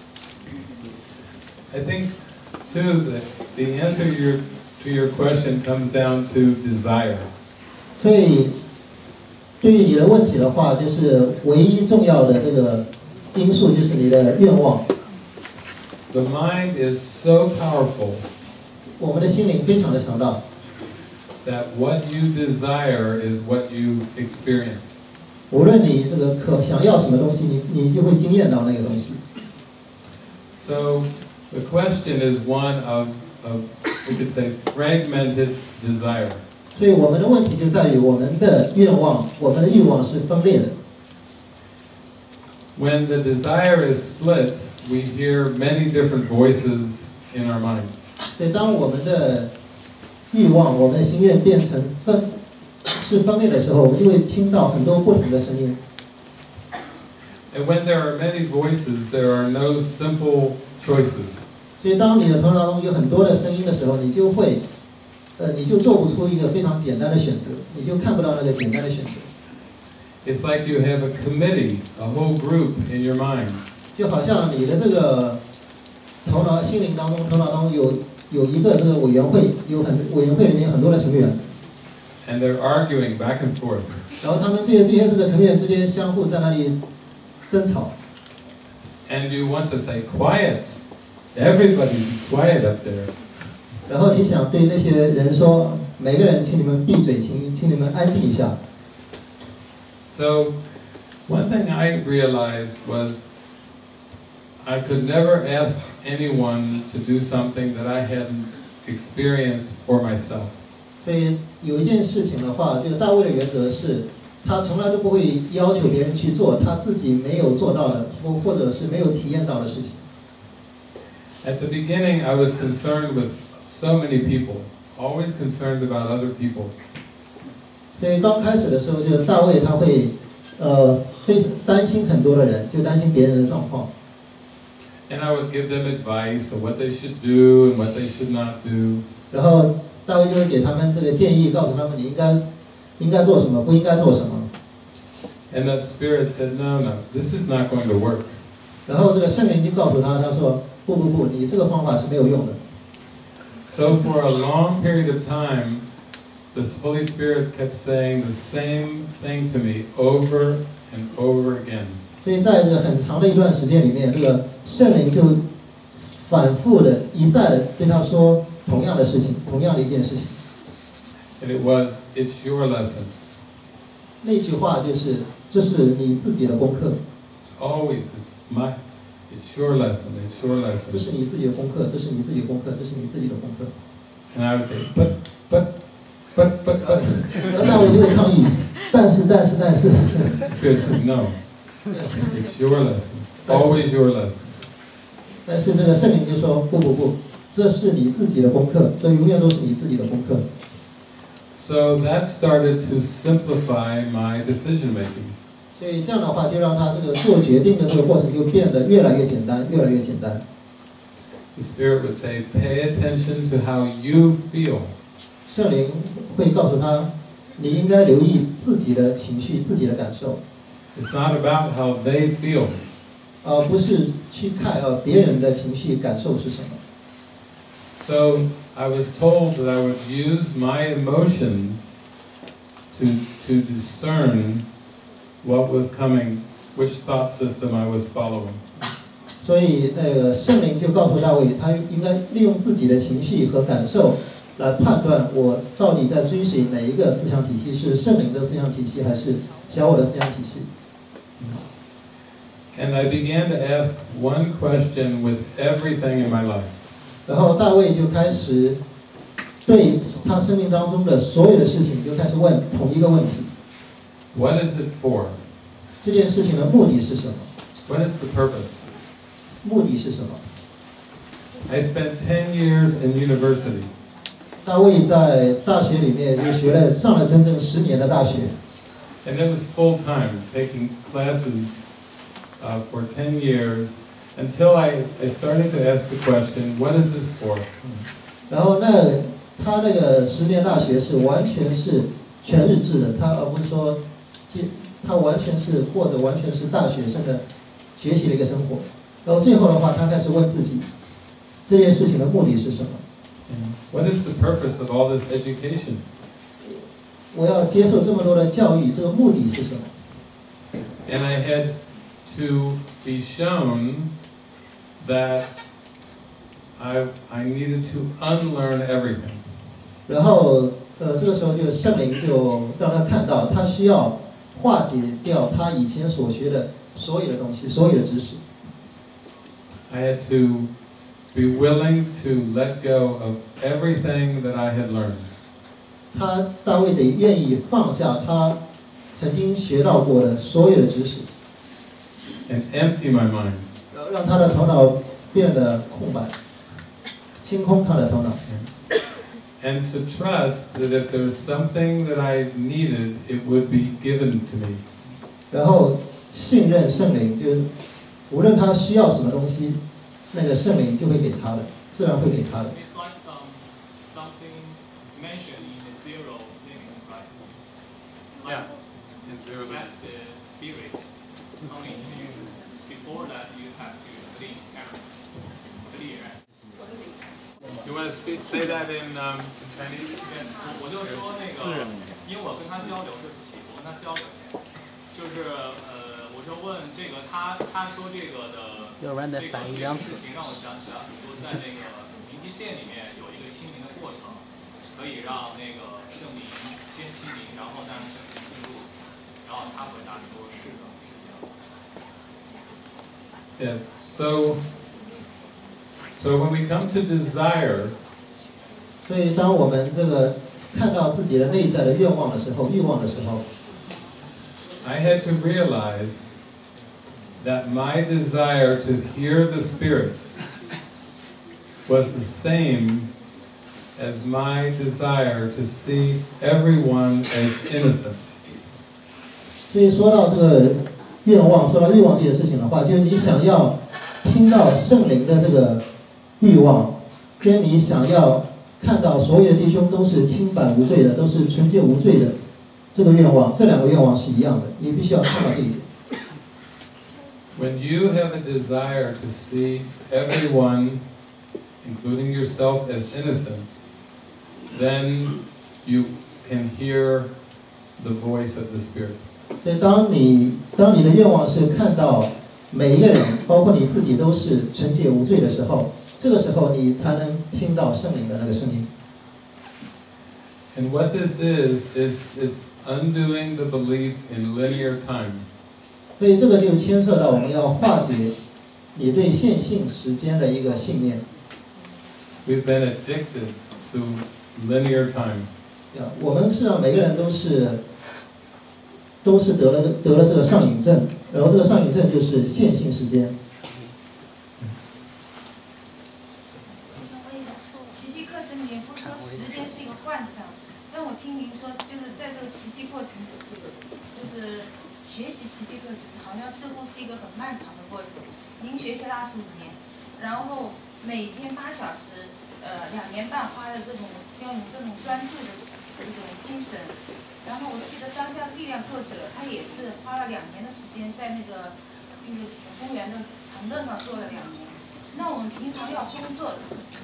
[SPEAKER 1] I think too that the answer to your question comes down to desire.
[SPEAKER 2] 所以对于你的问题的话，就是唯一重要的这个因素就是你的愿望。
[SPEAKER 1] The mind is so powerful
[SPEAKER 2] 我们的心灵非常的强大，
[SPEAKER 1] that what you desire is what you experience.
[SPEAKER 2] 无论你这个想要什么东西，你就会经验到那个东西。
[SPEAKER 1] So the question is one of we could say fragmented desire.
[SPEAKER 2] 所以我们的问题就在于我们的愿望，我们的欲望是分裂的。
[SPEAKER 1] When the desire is split, we hear many different voices in our mind.
[SPEAKER 2] 所以当我们的欲望、我们的心愿变成分裂的时候，我们就会听到很多不同的声音。
[SPEAKER 1] And when there are many voices, there are no simple choices.
[SPEAKER 2] 所以当你的头脑中有很多的声音的时候，你就做不出一个非常简单的选择，你就看不到那个简单的选择。
[SPEAKER 1] It's like you have a committee, a whole group in your mind.
[SPEAKER 2] 就好像你的这个头脑当中有一个这个委员会，委员会里面有很多的成员，
[SPEAKER 1] And they're arguing back and forth.
[SPEAKER 2] 然后他们这些这个成员之间相互在那里争吵。
[SPEAKER 1] And you want to say, quiet. Everybody be quiet up there.
[SPEAKER 2] 然后你想对那些人说，每个人请你们闭嘴，请你们安静一下。
[SPEAKER 1] So one thing I realized was I could never ask anyone to do something that I hadn't experienced for myself.
[SPEAKER 2] 所以有一件事情的话，这个大卫的原则是，他从来都不会要求别人去做他自己没有做到的，或者是没有体验到的事情。
[SPEAKER 1] At the beginning, I was concerned with so many people, always concerned about other people.
[SPEAKER 2] 所以刚开始的时候，就是大卫他会非常担心很多的人，就担心别人的状况。
[SPEAKER 1] And I would give them advice on what they should do and what they should not do.
[SPEAKER 2] 然后大卫就会给他们这个建议，告诉他们你应该做什么，不应该做什么。
[SPEAKER 1] And that spirit said, no, this is not going to work.
[SPEAKER 2] 然后这个圣灵就告诉他，他说不，你这个方法是没有用的。
[SPEAKER 1] So for a long period of time, the Holy Spirit kept saying the same thing to me over and over again.
[SPEAKER 2] 所以在这个很长的一段时间里面，这个圣灵就反复的一再的对他说同样的事情，同样的一件事情。
[SPEAKER 1] And it was, it's your lesson.
[SPEAKER 2] 那句话就是，这是你自己的功课。
[SPEAKER 1] It's always, it's your lesson, it's your
[SPEAKER 2] 这
[SPEAKER 1] lesson.
[SPEAKER 2] 是你自己的功课，这是你自己的功课，这是你自己的功课。
[SPEAKER 1] And I would say, but.
[SPEAKER 2] 那我就会抗议，但是。
[SPEAKER 1] Spirit said, no, it's your lesson, always your lesson.
[SPEAKER 2] 但是这个圣灵就说不，这是你自己的功课，这永远都是你自己的功课。
[SPEAKER 1] So that started to simplify my decision making.
[SPEAKER 2] 所以这样的话，就让他这个做决定的这个过程就变得越来越简单，越来越简单。
[SPEAKER 1] The Spirit would say, pay attention to how you feel.
[SPEAKER 2] 圣灵会告诉他，你应该留意自己的情绪、自己的感受。
[SPEAKER 1] It's not about how they feel.
[SPEAKER 2] 不是去看别人的情绪感受是什么。
[SPEAKER 1] So I was told that I would use my emotions to discern what was coming, which thought system I was following.
[SPEAKER 2] 所以圣灵就告诉大卫，他应该利用自己的情绪和感受来判断我到底在追寻哪一个思想体系，是圣灵的思想体系还是小我的思想体系。
[SPEAKER 1] And I began to ask one question with everything in my life.
[SPEAKER 2] 然后大卫就开始对他生命当中的所有的事情就开始问同一个问题。
[SPEAKER 1] What is it for?
[SPEAKER 2] 这件事情的目的是什么？
[SPEAKER 1] What is the purpose?
[SPEAKER 2] 目的是什么？
[SPEAKER 1] I spent 10 years in university.
[SPEAKER 2] 大卫在大学里面就上了整整10年的大学。
[SPEAKER 1] And it was full time, taking classes for 10 years until I started to ask the question, what is this for?
[SPEAKER 2] 然后他那个10年大学是完全是全日制的，而不是说他完全是过着完全是大学生的学习的一个生活。然后最后的话，他开始问自己，这件事情的目的是什么？
[SPEAKER 1] What is the purpose of all this education?
[SPEAKER 2] 我要接受这么多的教育，这个目的是什么？
[SPEAKER 1] And I had to be shown that I needed to unlearn everything.
[SPEAKER 2] 然后这个时候就圣灵就让他看到，他需要化解掉他以前所学的所有的东西，所有的知识。
[SPEAKER 1] I had to be willing to let go of everything that I had learned.
[SPEAKER 2] 大卫得愿意放下他曾经学到过的所有的知识，
[SPEAKER 1] And empty my mind.
[SPEAKER 2] 让他的头脑变得空白，清空他的头脑。
[SPEAKER 1] And to trust that if there was something that I needed, it would be given to me.
[SPEAKER 2] 然后信任圣灵，就是无论他需要什么东西，那个圣灵就会给他的，自然会给他的。
[SPEAKER 6] It's like something mentioned in the zero limits, right?
[SPEAKER 1] Yeah, in zero
[SPEAKER 6] That's the spirit coming to you. Before that, you have to clear.
[SPEAKER 1] You want to say that in Chinese?
[SPEAKER 6] 我就说那个，因为我跟他交流，对不起，我跟他交流前，就是我就问这个他说这个的这个事情让我想起来很多，在那个明基县里面有一个清明的过程，可以让那个圣灵先清明，然后再让圣灵进入，然后他回答说是的，是这样。
[SPEAKER 1] Yes. So when we come to desire,
[SPEAKER 2] 所以当我们这个看到自己的内在的愿望的时候、欲望的时候，
[SPEAKER 1] I had to realize that my desire to hear the Spirit was the same as my desire to see everyone as innocent.
[SPEAKER 2] 所以说到这个愿望，说到欲望这件事情的话，就是你想要听到圣灵的这个欲望，跟你想要看到所有的弟兄都是清白无罪的，都是纯洁无罪的这个愿望，这两个愿望是一样的，你必须要看到这一点。
[SPEAKER 1] When you have a desire to see everyone, including yourself, as innocent, then you can hear the voice of the Spirit.
[SPEAKER 2] 所以当你的愿望是看到每一个人，包括你自己都是纯洁无罪的时候，这个时候你才能听到圣灵的那个声音。
[SPEAKER 1] And what this is it's undoing the belief in linear time.
[SPEAKER 2] 所以这个就牵涉到我们要化解你对线性时间的一个信念。
[SPEAKER 1] We've been addicted to linear time.
[SPEAKER 2] 我们实际上每个人都是得了这个上瘾症，然后这个上瘾症就是线性时间。
[SPEAKER 8] 我想问一下，奇迹课程里面不是说时间是一个幻想？但我听您说，就是在这个奇迹过程，就是学习奇迹课程，好像似乎是一个很漫长的过程。您学习了25年，然后每天8小时，2年半花的这种要有这种专注的这种精神。然后我记得当下力量作者他也是花了2年的时间在那个公园的长凳上坐了2年。那我们平常要工作，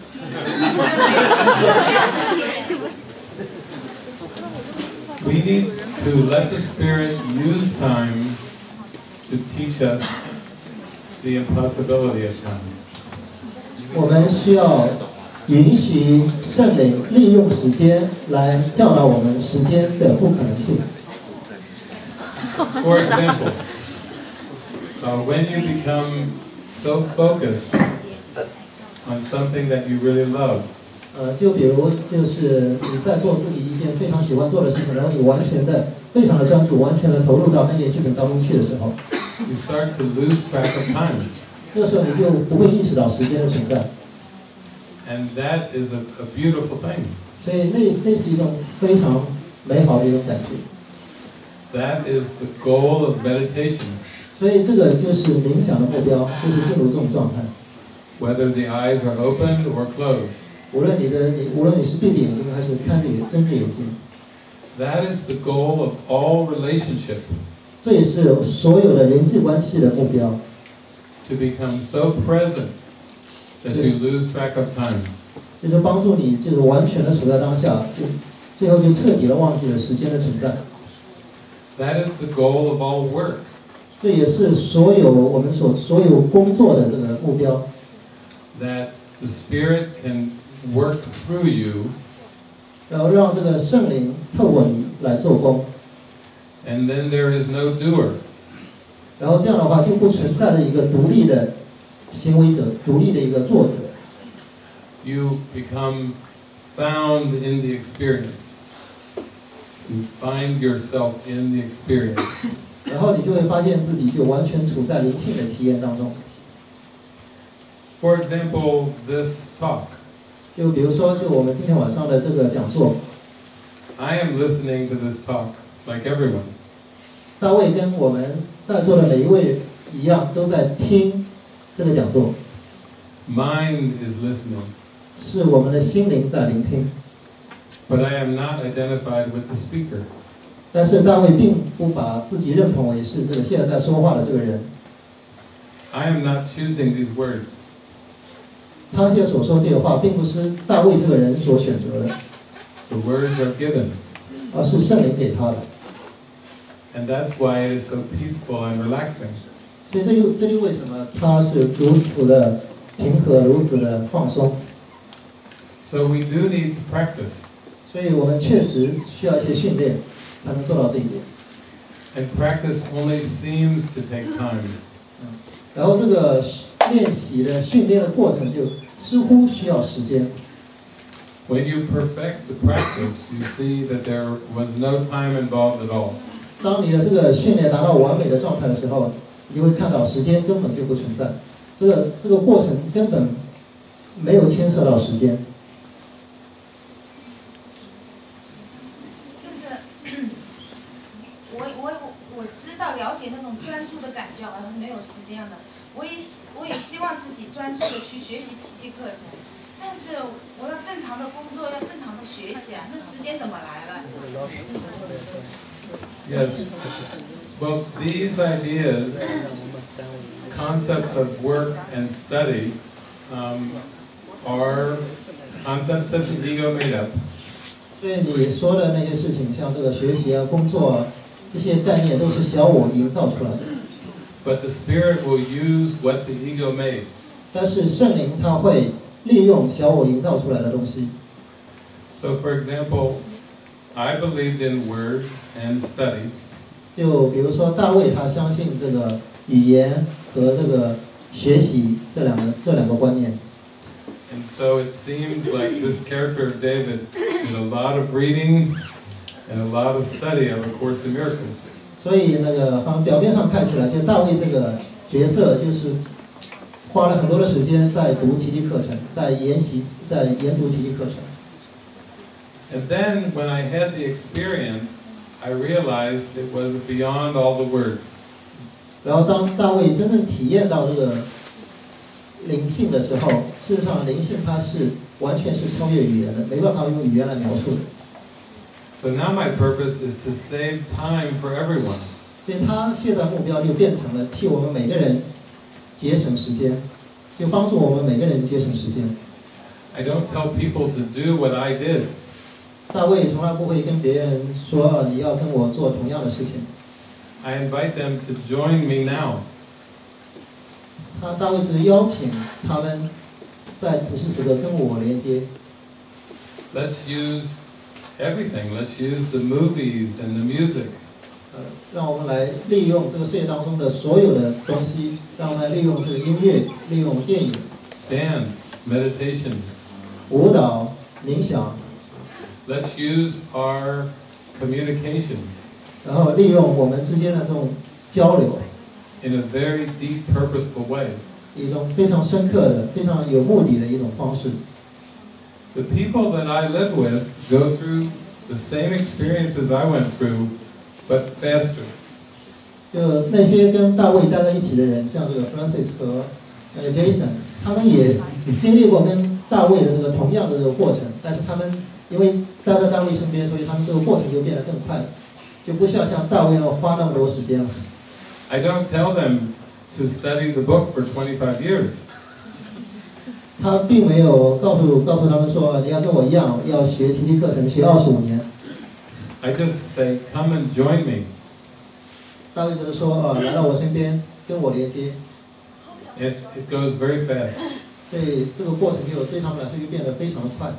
[SPEAKER 1] We need to let the Spirit use time to teach us the impossibility of time.
[SPEAKER 2] 我们需要允许圣灵利用时间来教导我们时间的不可能性。
[SPEAKER 1] For example, when you become so focused on something that you really love,
[SPEAKER 2] 就比如就是你在做自己一件非常喜欢做的事情，然后你完全的、非常的专注、完全的投入到那件事情当中去的时候，
[SPEAKER 1] you start to lose track of time.
[SPEAKER 2] 这个时候你就不会意识到时间的存在。
[SPEAKER 1] And that is a beautiful thing.
[SPEAKER 2] 所以那是一种非常美好的一种感觉。
[SPEAKER 1] That is the goal of meditation.
[SPEAKER 2] 所以这个就是冥想的目标，就是进入这种状态。
[SPEAKER 1] Whether the eyes are opened or closed.
[SPEAKER 2] 无论你是闭着眼睛还是睁着眼睛。
[SPEAKER 1] That is the goal of all relationship.
[SPEAKER 2] 这也是所有的人际关系的目标。
[SPEAKER 1] To become so present that you lose track of time.
[SPEAKER 2] 就是帮助你就是完全的处在当下，最后就彻底的忘记了时间的存在。
[SPEAKER 1] That is the goal of all work.
[SPEAKER 2] 这也是我们所有工作的这个目标。
[SPEAKER 1] That the Spirit can work through you.
[SPEAKER 2] 然后让这个圣灵透过你来做工。
[SPEAKER 1] And then there is no doer.
[SPEAKER 2] 然后这样的话就不存在的一个独立的行为者，独立的一个作者。
[SPEAKER 1] You become found in the experience. You find yourself in the experience.
[SPEAKER 2] 然后你就会发现自己就完全处在灵性的体验当中。
[SPEAKER 1] For example, this talk.
[SPEAKER 2] 就比如说，就我们今天晚上的这个讲座。
[SPEAKER 1] I am listening to this talk like everyone.
[SPEAKER 2] 大卫跟我们在座的每一位一样，都在听这个讲座。
[SPEAKER 1] Mind is listening.
[SPEAKER 2] 是我们的心灵在聆听。
[SPEAKER 1] But I am not identified with the speaker.
[SPEAKER 2] 但是大卫并不把自己认同为是这个现在在说话的这个人。
[SPEAKER 1] I am not choosing these words.
[SPEAKER 2] 他现在所说这个话，并不是大卫这个人所选择的。
[SPEAKER 1] The words are given.
[SPEAKER 2] 而是圣灵给他的。
[SPEAKER 1] And that's why it is so peaceful and relaxing.
[SPEAKER 2] 所以这就为什么他是如此的平和，如此的放松。
[SPEAKER 1] So we do need to practice.
[SPEAKER 2] 所以我们确实需要一些训练，才能做到这一点。
[SPEAKER 1] And practice only seems to take time.
[SPEAKER 2] 然后这个练习的训练的过程就似乎需要时间。
[SPEAKER 1] when you perfect the practice, you see that there was no time involved at all.
[SPEAKER 2] 当你的这个训练达到完美的状态的时候，你会看到时间根本就不存在，这个过程根本没有牵涉到时间。
[SPEAKER 8] 就是我知道了解那种专注的感觉，好像是没有时间的。我也希望自己专注的去学习奇迹课程，但是我要正常的工作，要正常的学习啊，那时间怎么来了？
[SPEAKER 1] Yes. Well, these ideas, concepts of work and study, are concepts that the ego made up.
[SPEAKER 2] 所以你说的那些事情，像这个学习啊、工作啊，这些概念都是小我营造出来的。
[SPEAKER 1] But the spirit will use what the ego made.
[SPEAKER 2] 但是圣灵他会利用小我营造出来的东西。
[SPEAKER 1] So, for example, I believed in words and study.
[SPEAKER 2] 就比如说大卫他相信这个语言和这个学习这两个观念。
[SPEAKER 1] And so it seemed like this character of David did a lot of reading and a lot of study of A Course in Miracles.
[SPEAKER 2] 所以那个好像表面上看起来，就大卫这个角色就是花了很多的时间在读奇迹课程，在研读奇迹课程。
[SPEAKER 1] And then when I had the experience, I realized it was beyond all the words.
[SPEAKER 2] 然后当大卫真正体验到这个灵性的时候，事实上灵性它是完全是超越语言的，没办法用语言来描述的。
[SPEAKER 1] So now my purpose is to save time for everyone.
[SPEAKER 2] 所以他现在目标就变成了替我们每个人节省时间，就帮助我们每个人节省时间。
[SPEAKER 1] I don't tell people to do what I did.
[SPEAKER 2] 大卫从来不会跟别人说你要跟我做同样的事情。
[SPEAKER 1] I invite them to join me now.
[SPEAKER 2] 大卫只是邀请他们在此时此刻跟我连接。
[SPEAKER 1] Let's use everything. Let's use the movies and the music.
[SPEAKER 2] 让我们来利用这个世界当中的所有的东西，让我们来利用这个音乐，利用电影、
[SPEAKER 1] Dance, meditation.
[SPEAKER 2] 舞蹈、冥想，
[SPEAKER 1] Let's use our communications
[SPEAKER 2] 然后利用我们之间的这种交流，
[SPEAKER 1] in a very deep, purposeful way.
[SPEAKER 2] 一种非常深刻的、非常有目的的一种方式。
[SPEAKER 1] The people that I live with go through the same experiences I went through, but faster.
[SPEAKER 2] 就那些跟大卫待在一起的人，像这个 Francis 和Jason， 他们也经历过跟大卫的这个同样的这个过程，但是他们因为待在大卫身边，所以他们这个过程就变得更快，就不需要像大卫那么花那么多时间了。
[SPEAKER 1] I don't tell them to study the book for 25 years.
[SPEAKER 2] 他并没有告诉他们说你要跟我一样要学奇迹课程学25年。
[SPEAKER 1] I just say, come and join me.
[SPEAKER 2] 大卫就是说来到我身边跟我连接。
[SPEAKER 1] It goes very fast.
[SPEAKER 2] 所以这个过程就对他们来说就变得非常的快。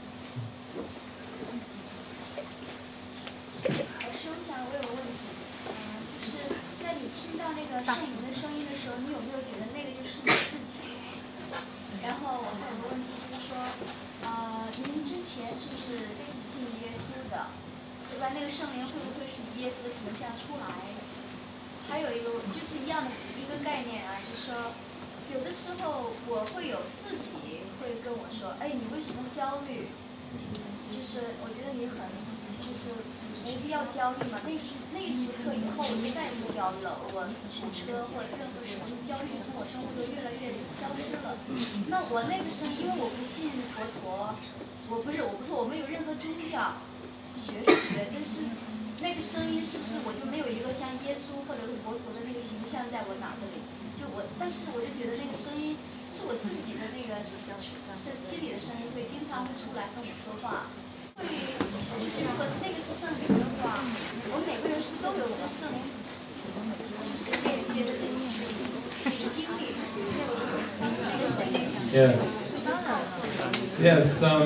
[SPEAKER 9] 老师，我想问个问题，就是在你听到那个圣灵的声音的时候，你有没有觉得那个就是你自己？然后我还有个问题就是说，您之前是不是信耶稣的？对吧？那个圣灵会不会是以耶稣的形象出来？还有一个就是一样的一个概念啊，就是说。 有的时候我会有自己会跟我说，哎，你为什么焦虑？就是我觉得你很，就是没必要焦虑嘛。那时刻以后我就再也不焦虑了。我堵车或者任何什么焦虑从我生活中越来越消失了。那我那个声音，因为我不信佛陀，我没有任何宗教学，但是那个声音是不是我就没有一个像耶稣或者是佛陀的那个形象在我脑子里？ 但是我就觉得那个声音是我自己的那个是心里的声音，会经常会出来跟我说话，会就是如果那个是圣灵的话，我们每个人是都有的圣灵，就是链接的这个经历，那个声音。
[SPEAKER 1] Yes. Yes.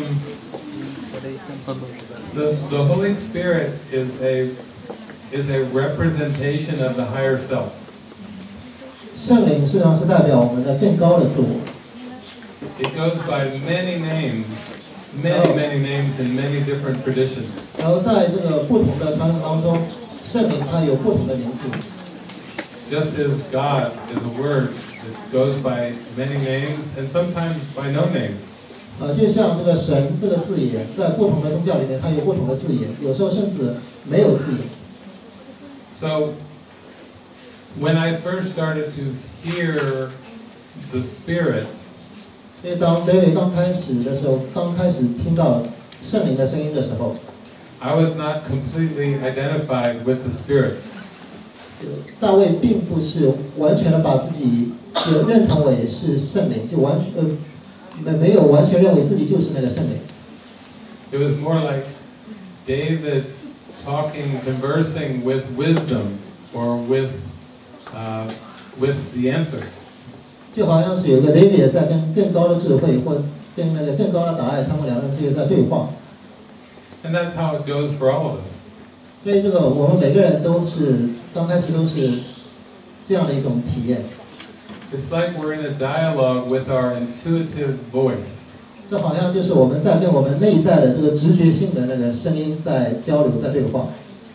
[SPEAKER 1] The Holy Spirit is a representation of the higher self.
[SPEAKER 2] 圣灵实际上是代表我们的更高的自我。
[SPEAKER 1] It goes by many names, many names in many different traditions.
[SPEAKER 2] 然后在这个不同的传统当中，圣灵它有不同的名字。
[SPEAKER 1] Just as God is a word that goes by many names and sometimes by no name.
[SPEAKER 2] 就像这个神这个字眼，在不同的宗教里面，它有不同的字眼，有时候甚至没有字眼。
[SPEAKER 1] So, when I first started to hear the Spirit,
[SPEAKER 2] 所以当 David 刚开始的时候，刚开始听到圣灵的声音的时候，
[SPEAKER 1] I was not completely identified with the Spirit.
[SPEAKER 2] 大卫并不是完全的把自己就认同为是圣灵，就没有完全认为自己就是那个圣灵。
[SPEAKER 1] It was more like David talking, conversing with wisdom or with the answer.
[SPEAKER 2] 就好像是有个 David 在跟更高的智慧或跟那个更高的答案，他们两个人之间在对话。
[SPEAKER 1] And that's how it goes for all of us.
[SPEAKER 2] 所以这个我们每个人都是刚开始都是这样的一种体验。
[SPEAKER 1] It's like we're in a dialogue with our intuitive voice.
[SPEAKER 2] 这好像就是我们在跟我们内在的这个直觉性的那个声音在交流，在对话。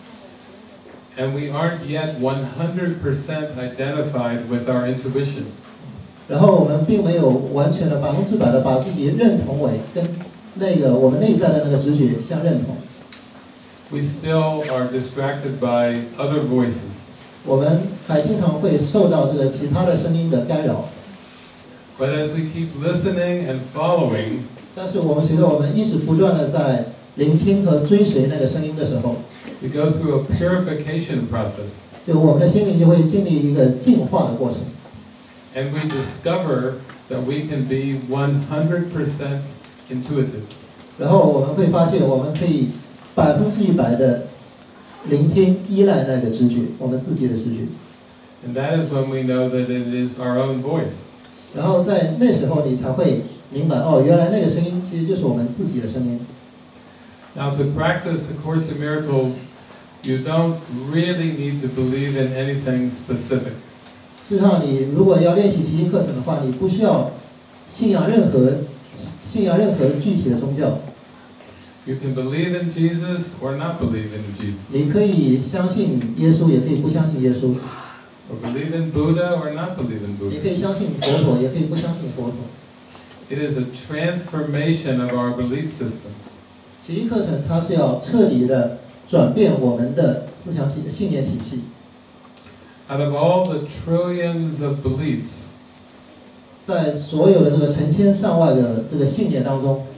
[SPEAKER 1] And we aren't yet 100% identified with our intuition.
[SPEAKER 2] 然后我们并没有完全的100%的把自己认同为跟那个我们内在的那个直觉相认同。
[SPEAKER 1] We still are distracted by other voices.
[SPEAKER 2] 我们还经常会受到这个其他的声音的干扰。
[SPEAKER 1] But as we keep listening and following,
[SPEAKER 2] 但是我们随着我们一直不断的在聆听和追随那个声音的时候，
[SPEAKER 1] we go through a purification process.
[SPEAKER 2] 就我们的心灵就会经历一个净化的过程。
[SPEAKER 1] And we discover that we can be 100% intuitive.
[SPEAKER 2] 然后我们会发现，我们可以100%的聆听，依赖那个直觉，我们自己的直觉。
[SPEAKER 1] And that is when we know that it is our own voice.
[SPEAKER 2] 然后在那时候，你才会明白，哦，原来那个声音其实就是我们自己的声音。
[SPEAKER 1] Now, to practice A Course in Miracles, you don't really need to believe in anything specific.
[SPEAKER 2] 事实上，你如果要练习奇迹课程的话，你不需要信仰任何具体的宗教。
[SPEAKER 1] You can believe in Jesus or not believe in Jesus.
[SPEAKER 2] 你可以相信耶稣，也可以不相信耶稣。
[SPEAKER 1] Or believe in Buddha or not believe in
[SPEAKER 2] 你
[SPEAKER 1] Buddha.
[SPEAKER 2] 可以相信佛陀，也可以不相信佛陀。
[SPEAKER 1] It is a transformation of our belief systems.
[SPEAKER 2] 奇迹课程它是要彻底的转变我们的思想信念体系。
[SPEAKER 1] Out of all the trillions of beliefs,
[SPEAKER 2] 在所有的这个成千上万的这个信念当中，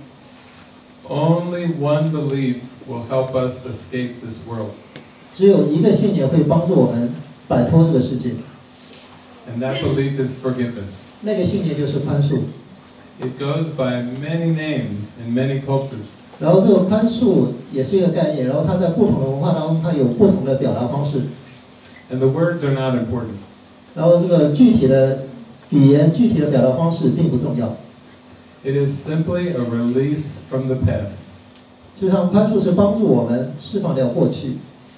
[SPEAKER 1] only one belief will help us escape this world.
[SPEAKER 2] 只有一个信念会帮助我们摆脱这个世界。
[SPEAKER 1] And that belief is forgiveness.
[SPEAKER 2] 那个信念就是宽恕。
[SPEAKER 1] It goes by many names in many cultures.
[SPEAKER 2] 然后这个宽恕也是一个概念，然后它在不同的文化当中，它有不同的表达方式。
[SPEAKER 1] And the words are not important.
[SPEAKER 2] 然后这个具体的语言、具体的表达方式并不重要。
[SPEAKER 1] It is simply a release from the past.
[SPEAKER 2] 就像宽恕是帮助我们释放掉过去。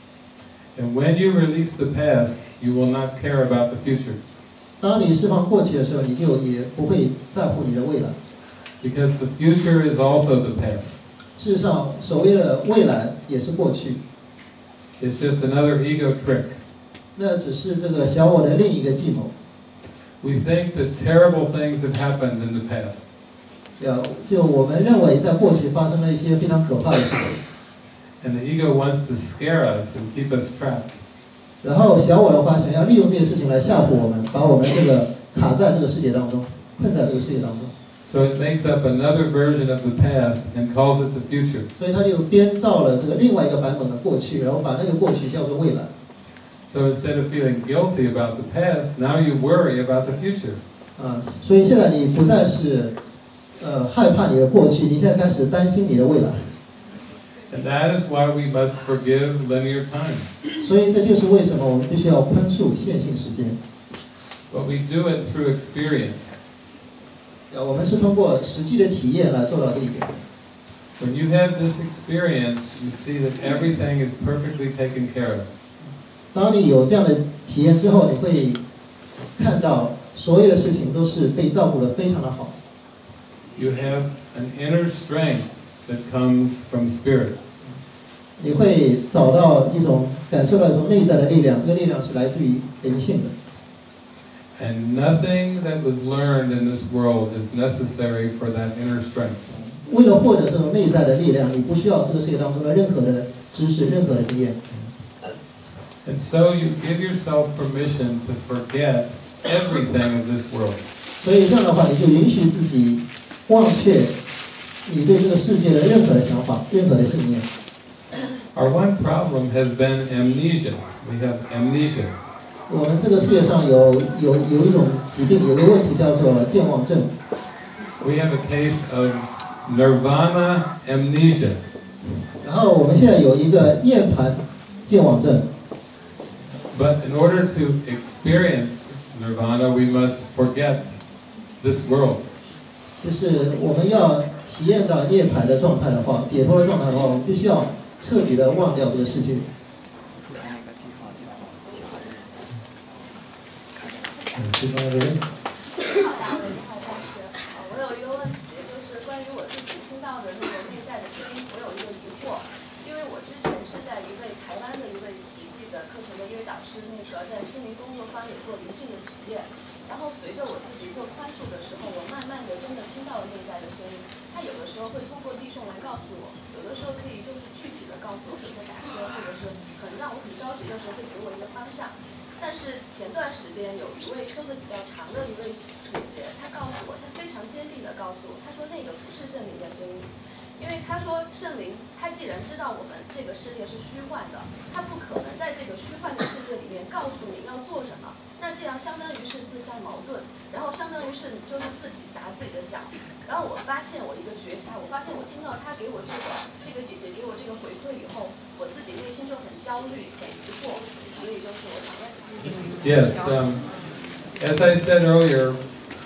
[SPEAKER 1] And when you release the past, you will not care about the future.
[SPEAKER 2] 当你释放过去的时候，你就也不会在乎你的未来。
[SPEAKER 1] Because the future is also the past.
[SPEAKER 2] 事实上，所谓的未来也是过去。
[SPEAKER 1] It's just another ego trick.
[SPEAKER 2] 那只是这个小我的另一个计谋。
[SPEAKER 1] We think that terrible things have happened in the past.
[SPEAKER 2] 就我们认为在过去发生了一些非常可怕的事情。
[SPEAKER 1] And the ego wants to scare us and keep us trapped.
[SPEAKER 2] 然后小我的话想要利用这些事情来吓唬我们，把我们这个卡在这个世界当中，困在这个世界当中。
[SPEAKER 1] So it makes up another version of the past and calls it the future.
[SPEAKER 2] 所以他就编造了这个另外一个版本的过去，然后把那个过去叫做未来。
[SPEAKER 1] So instead of feeling guilty about the past, now you worry about the future.
[SPEAKER 2] 所以现在你不再是害怕你的过去，你现在开始担心你的未来。
[SPEAKER 1] And that is why we must forgive linear time.
[SPEAKER 2] 所以这就是为什么我们必须要宽恕线性时间。
[SPEAKER 1] But we do it through experience.
[SPEAKER 2] 我们是通过实际的体验来做到这一点。
[SPEAKER 1] When you have this experience, you see that everything is perfectly taken care of.
[SPEAKER 2] 当你有这样的体验之后，你会看到所有的事情都是被照顾得非常的好。
[SPEAKER 1] You have an inner strength that comes from spirit.
[SPEAKER 2] 你会找到一种感受到一种内在的力量，这个力量是来自于灵性的。
[SPEAKER 1] And nothing that was learned in this world is necessary for that inner strength.
[SPEAKER 2] 为了获得这种内在的力量，你不需要这个世界当中的任何的知识、任何的经验。
[SPEAKER 1] And so you give yourself permission to forget everything of this world.
[SPEAKER 2] 所以这样的话，你就允许自己忘却你对这个世界的任何的想法、任何的信念。
[SPEAKER 1] Our one problem has been amnesia. We have amnesia.
[SPEAKER 2] 我们这个世界上有一种疾病，有个问题叫做健忘症。
[SPEAKER 1] We have a case of nirvana amnesia.
[SPEAKER 2] 然后我们现在有一个涅槃健忘症。
[SPEAKER 1] But in order to experience nirvana, we must forget this world.
[SPEAKER 2] 就是我们要体验到涅槃的状态的话，解脱的状态的话，我们必须要彻底的忘掉这个世界。这方面的人。
[SPEAKER 10] 我有一个问题，就是关于我自己听到的那个内在的声音，我有一个疑惑，因为我之前是在一位台湾的一位奇迹的课程的一位导师，那个在心灵工作坊有过灵性的体验，然后随着我自己做宽恕的时候，我慢慢的真的听到了内在的声音，他有的时候会通过弟兄来告诉我，有的时候可以就是具体的告诉我，比如说打车，或者是可能让我很着急的时候会给我一个方向。但是前段时间有一位生得比较长的一位姐姐，她告诉我，她非常坚定地告诉我，她说那个不是圣灵的声音，因为她说圣灵，她既然知道我们这个世界是虚幻的，她不可能在这个虚幻的世界里面告诉你要做什么，那这样相当于是自相矛盾，然后相当于是就是自己砸自己的脚。然后我发现我一个觉察，我发现我听到她给我这个姐姐给我这个回馈以后，我自己内心就很焦虑、很疑惑，所以就是我想问。
[SPEAKER 1] Yes, as I said earlier,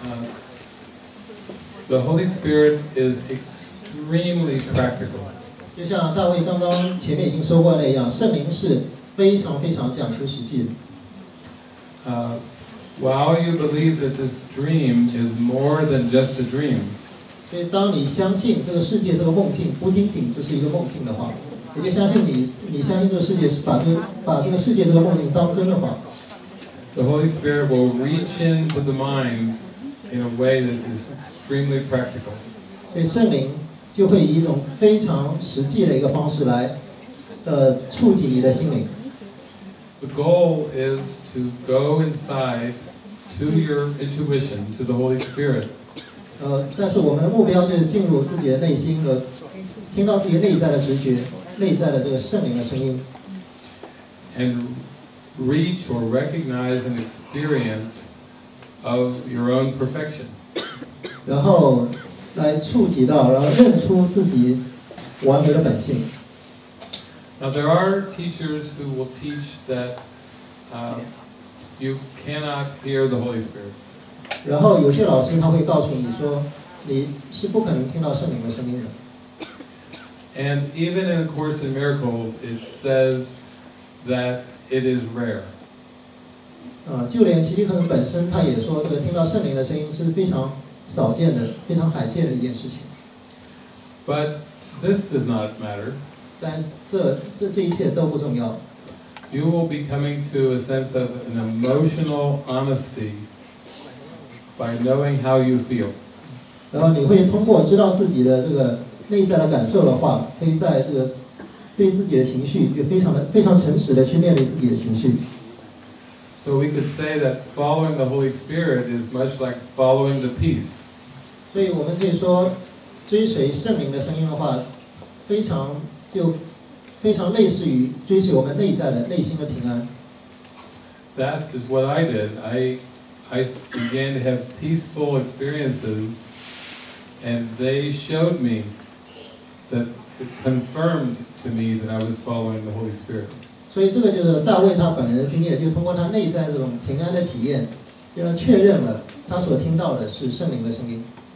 [SPEAKER 1] the Holy Spirit is extremely practical.
[SPEAKER 2] 就像大卫刚刚前面已经说过那样，圣灵是非常非常讲求实际的。
[SPEAKER 1] While you believe that this dream is more than just a dream,
[SPEAKER 2] 所以当你相信这个世界这个梦境不仅仅只是一个梦境的话，也就相信你相信这个世界是把这个世界这个梦境当真的话。
[SPEAKER 1] The Holy Spirit will reach into the mind in a way that is extremely practical.
[SPEAKER 2] 所以圣灵就会以一种非常实际的一个方式来，触及你的心灵。
[SPEAKER 1] The goal is to go inside to your intuition, to the Holy Spirit.
[SPEAKER 2] 但是我们的目标就是进入自己的内心和听到自己内在的直觉、内在的这个圣灵的声音。
[SPEAKER 1] And reach or recognize an experience of your own perfection.
[SPEAKER 2] 然后来触及到，然后认出自己完美的本性。
[SPEAKER 1] Now there are teachers who will teach that you cannot hear the Holy Spirit.
[SPEAKER 2] 然后有些老师他会告诉你说，你是不可能听到圣灵的声音的。
[SPEAKER 1] And even in A Course in Miracles, it says that it is rare.
[SPEAKER 2] 就连奇迹课程本身，他也说这个听到圣灵的声音是非常少见的、非常罕见的一件事情。
[SPEAKER 1] But this does not matter.
[SPEAKER 2] 但这一切都不重要。
[SPEAKER 1] You will be coming to a sense of an emotional honesty by knowing how you feel.
[SPEAKER 2] 然后你会通过知道自己的这个内在的感受的话，可以在这个对自己的情绪就非常诚实的去面对自己的情绪。
[SPEAKER 1] So we could say that following the Holy Spirit is much like following the peace.
[SPEAKER 2] 所以我们可以说，追随圣灵的声音的话，非常类似于追随我们内在的内心的平安。
[SPEAKER 1] That is what I did. I began to have peaceful experiences, and they showed me that it confirmed to me that I was following the Holy Spirit.
[SPEAKER 2] 所以这个就是大卫他本人的经验，就通过他内在这种平安的体验，就让确认了他所听到的是圣灵的声音。